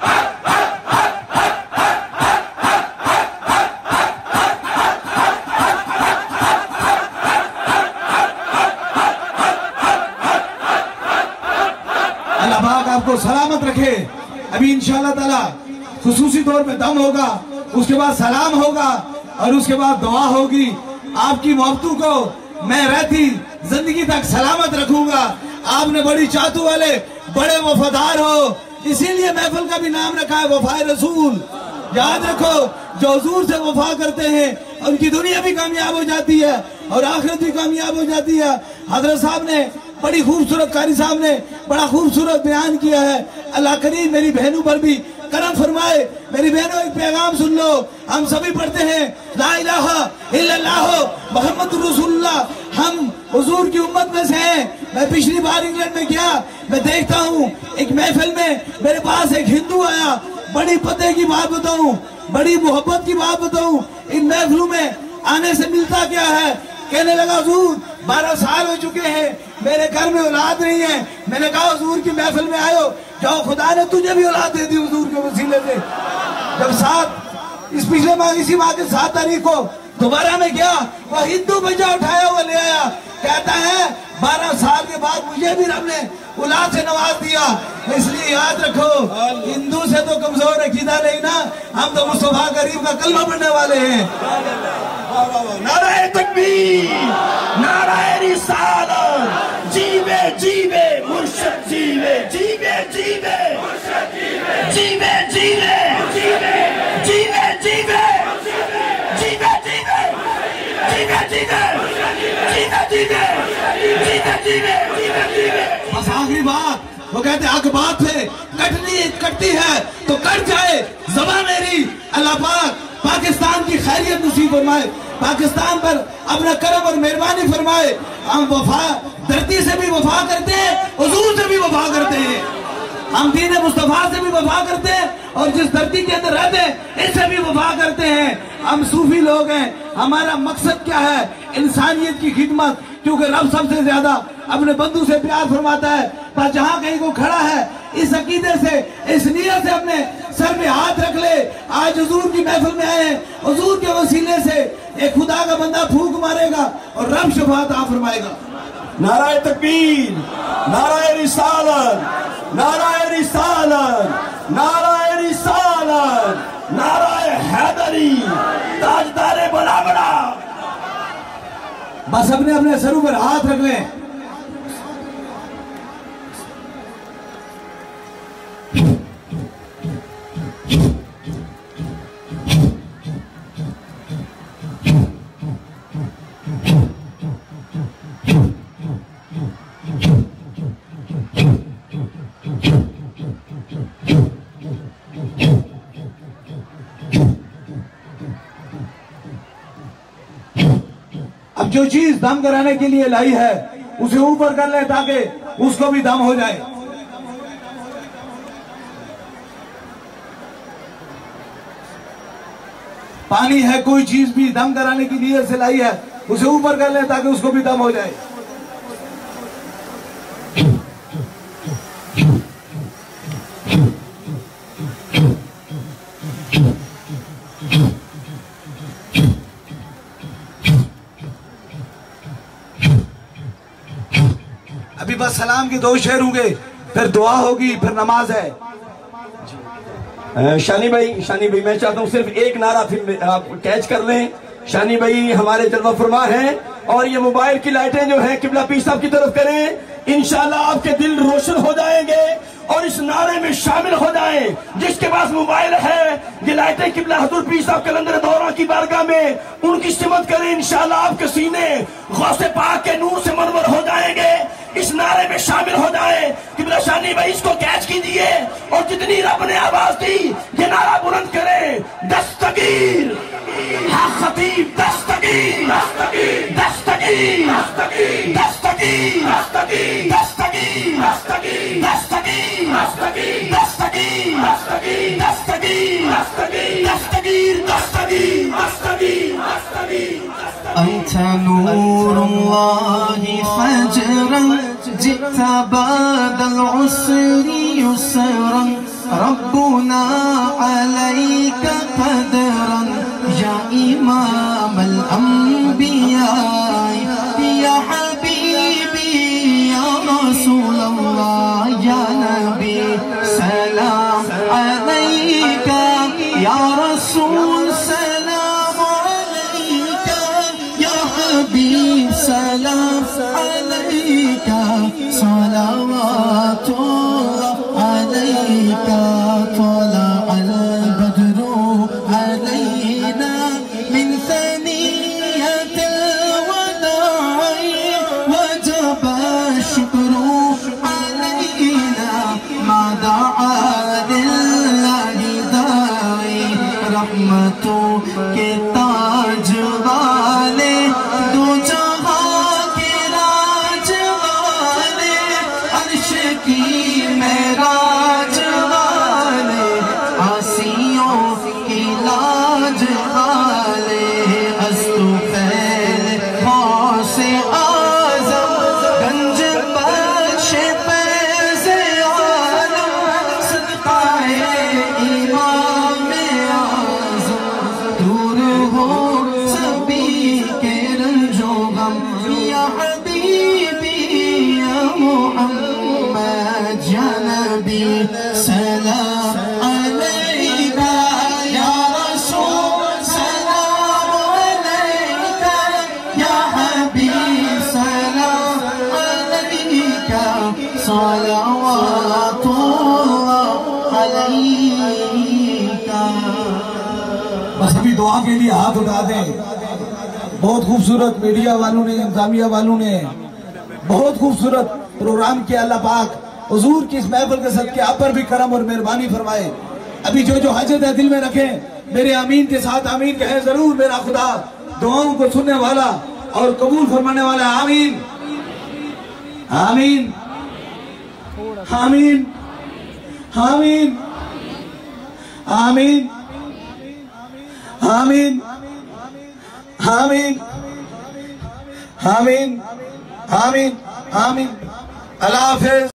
अल्लाह पाक आपको सलामत रखे। अभी इंशाअल्लाह ताला खुसूसी तौर पे दम होगा, उसके बाद सलाम होगा और उसके बाद दुआ होगी। आपकी मोहब्बतों को मैं रहती जिंदगी तक सलामत रखूंगा। आपने बड़ी चाहतू वाले, बड़े वफादार हो, इसीलिए महफिल का भी नाम रखा है वफाए रसूल। یاد رکھو جو حضور سے وفا کرتے ہیں ان کی دنیا بھی کامیاب ہو جاتی ہے اور آخرت بھی کامیاب ہو جاتی ہے. حضرت صاحب نے بڑی خوبصورت، قاری صاحب نے بڑا خوبصورت بیان کیا ہے. اللہ کریم میری بہنوں پر بھی کرم فرمائے. میری بہنوں ایک پیغام سن لو. ہم سبھی پڑھتے ہیں لا الہ الا اللہ محمد رسول اللہ. ہم حضور کی امت میں سے ہیں. میں پچھلی بار انگلینڈ میں گیا، میں دیکھتا ہوں ایک محفل میں میرے پاس ایک ہندو آیا. بڑی پتے کی بات بتاؤں، بڑی محبت کی بات بتاؤں، ان محفلوں میں آنے سے ملتا کیا ہے؟ کہنے لگا حضور 12 سال ہو چکے ہیں، میرے گھر میں اولاد نہیں ہے. میں نے کہا حضور کی محفل میں آئے ہو، جاؤ خدا نے تجھے بھی اولاد دے دی حضور کے وسیلے سے. جب اس پچھلے ماہ اسی ماہ کے 7 تاریخ کو دوبارہ میں گیا، وہ ہندو بچہ اٹھایا ہوا لے آیا، کہتا ہے 12 سال کے بعد مجھے بھی رب نے اولاد سے نواز دیا. اس لیے یاد رکھو ہندو سے تو کمزور عقیدہ نہیں نا، ہم تو مصطفیٰ کریم کا کلمہ پڑھنے والے ہیں.
نعرہ تکبیر، نعرہ رسالت، جیوے جیوے مرشد جیوے، جیوے جیوے مرشد جیوے، جیوے جیوے جیوے جیوے جیوے جیوے جیوے جیوے جیوے جیوے.
بس آخری بات وہ کہتے حق بات سے کٹتی ہے تو کٹ جائے زبان میری. اللہ پاک پاکستان کی خیریت نصیب فرمائے، پاکستان پر اپنا کرم اور مہربانی فرمائے. ہم وفا دھرتی سے بھی وفا کرتے ہیں، حضور سے بھی وفا کرتے ہیں، ہم دین مصطفیٰ سے بھی وفا کرتے ہیں اور جس دھرتی کے اندر رہتے ہیں اس سے بھی وفا کرتے ہیں. ہم صوفی لوگ ہیں. ہمارا مقصد کیا ہے؟ انسانیت کی خدمت. کیونکہ رب سب سے زیادہ اپنے بندوں سے پیار فرماتا ہے. پر جہاں کہیں کو کھڑا ہے اس عقیدے سے، اس نیت سے اپنے سر میں ہاتھ رکھ لے. آج حضور کی محفل میں آئے ہیں، حضور کے وسیلے سے ایک خدا کا بندہ پھونک مارے گا اور رب شفاعت عطا فرمائے گا.
نعرہ تکبیر، نعرہ رسالت، نعرہ رسالت، نعرہ رسالت، نعرہ حیدری، تاجدار بڑا بڑا.
بس اپنے سروں پر ہاتھ رکھ لیں. اب جو چیز دم کرانے کے لیے لائی ہے اسے اوپر کر لیں تاکہ اس کو بھی دم ہو جائے. پانی ہے، کوئی چیز بھی دم کرانے کی نیت سے لائی ہے اسے اوپر کر لیں تاکہ اس کو بھی دم ہو جائے. ابھی بس سلام کے 2 شعر ہوں گے، پھر دعا ہوگی، پھر نماز ہے.
شانی بھائی میں چاہتا ہوں صرف ایک نعرہ پھر آپ کیچ کر لیں. شانی بھائی ہمارے جلوہ فرما ہیں اور یہ موبائل کی لائٹیں جو ہیں قبلہ پیر صاحب کی طرف کریں. انشاءاللہ آپ کے دل روشن ہو جائیں گے اور اس نعرے میں شامل ہو جائیں. جس کے پاس موبائل ہے یہ لائٹیں قبلہ حضور پیر صاحب کلندر دورہ کی بارگاہ میں ان کی سمت کریں. انشاءاللہ آپ کے سینے غوث پاک کے نور سے منور ہو جائیں گے. اس نعرے میں شامل ہو جائیں. قبلہ شانی بھائی اس کو کیچ کیجئے اور جتنی رب نے آواز دی یہ نعرہ بلند کریں. دستگیر حق خطیب، دستگیر دستگیر دستگیر دستگیر دستگیر دستگیر دستگیر دستگیر دستگیر دستگیر دستگیر دستگیر دستگیر.
أنت نور الله فجرا جئت بعد العسر يسرا ربنا عليك قدرا يا إمام الأنبياء يا حبيبي يا رسول الله يا نبي سلام عليك يا رسول سلام عليك يا حبيب سلام عليك صلوات الله عليك طلع البدر
की मेराज वाले आसियों की लाज वाले अस्तु खैर से आज़म गंज बख्श पैज़े आलम सदक़ाए इमाम आज़म दूर हो सभी के रंजो गम या हबीबी या मुहम्मद या नबी सलाम अलैका या रसूल सलाम अलैका या हबीब सलाम अलैका सलावतुल्लाह अलैका।
बस अभी दुआ के लिए हाथ उठा दें। बहुत खूबसूरत मीडिया वालों ने, इंतजामिया वालों ने बहुत खूबसूरत प्रोग्राम किया। अल्लाह पाक हुजूर की इस महफिल के सदके आप पर भी करम और मेहरबानी फरमाए। अभी जो जो हाजत है दिल में रखें, मेरे आमीन के साथ आमीन कहें जरूर। मेरा खुदा दुआओं को सुनने वाला और कबूल फरमाने वाला। आमीन आमीन आमीन आमीन आमीन आमीन आमीन आमीन आमीन आमीन। अल्लाह हाफिज़।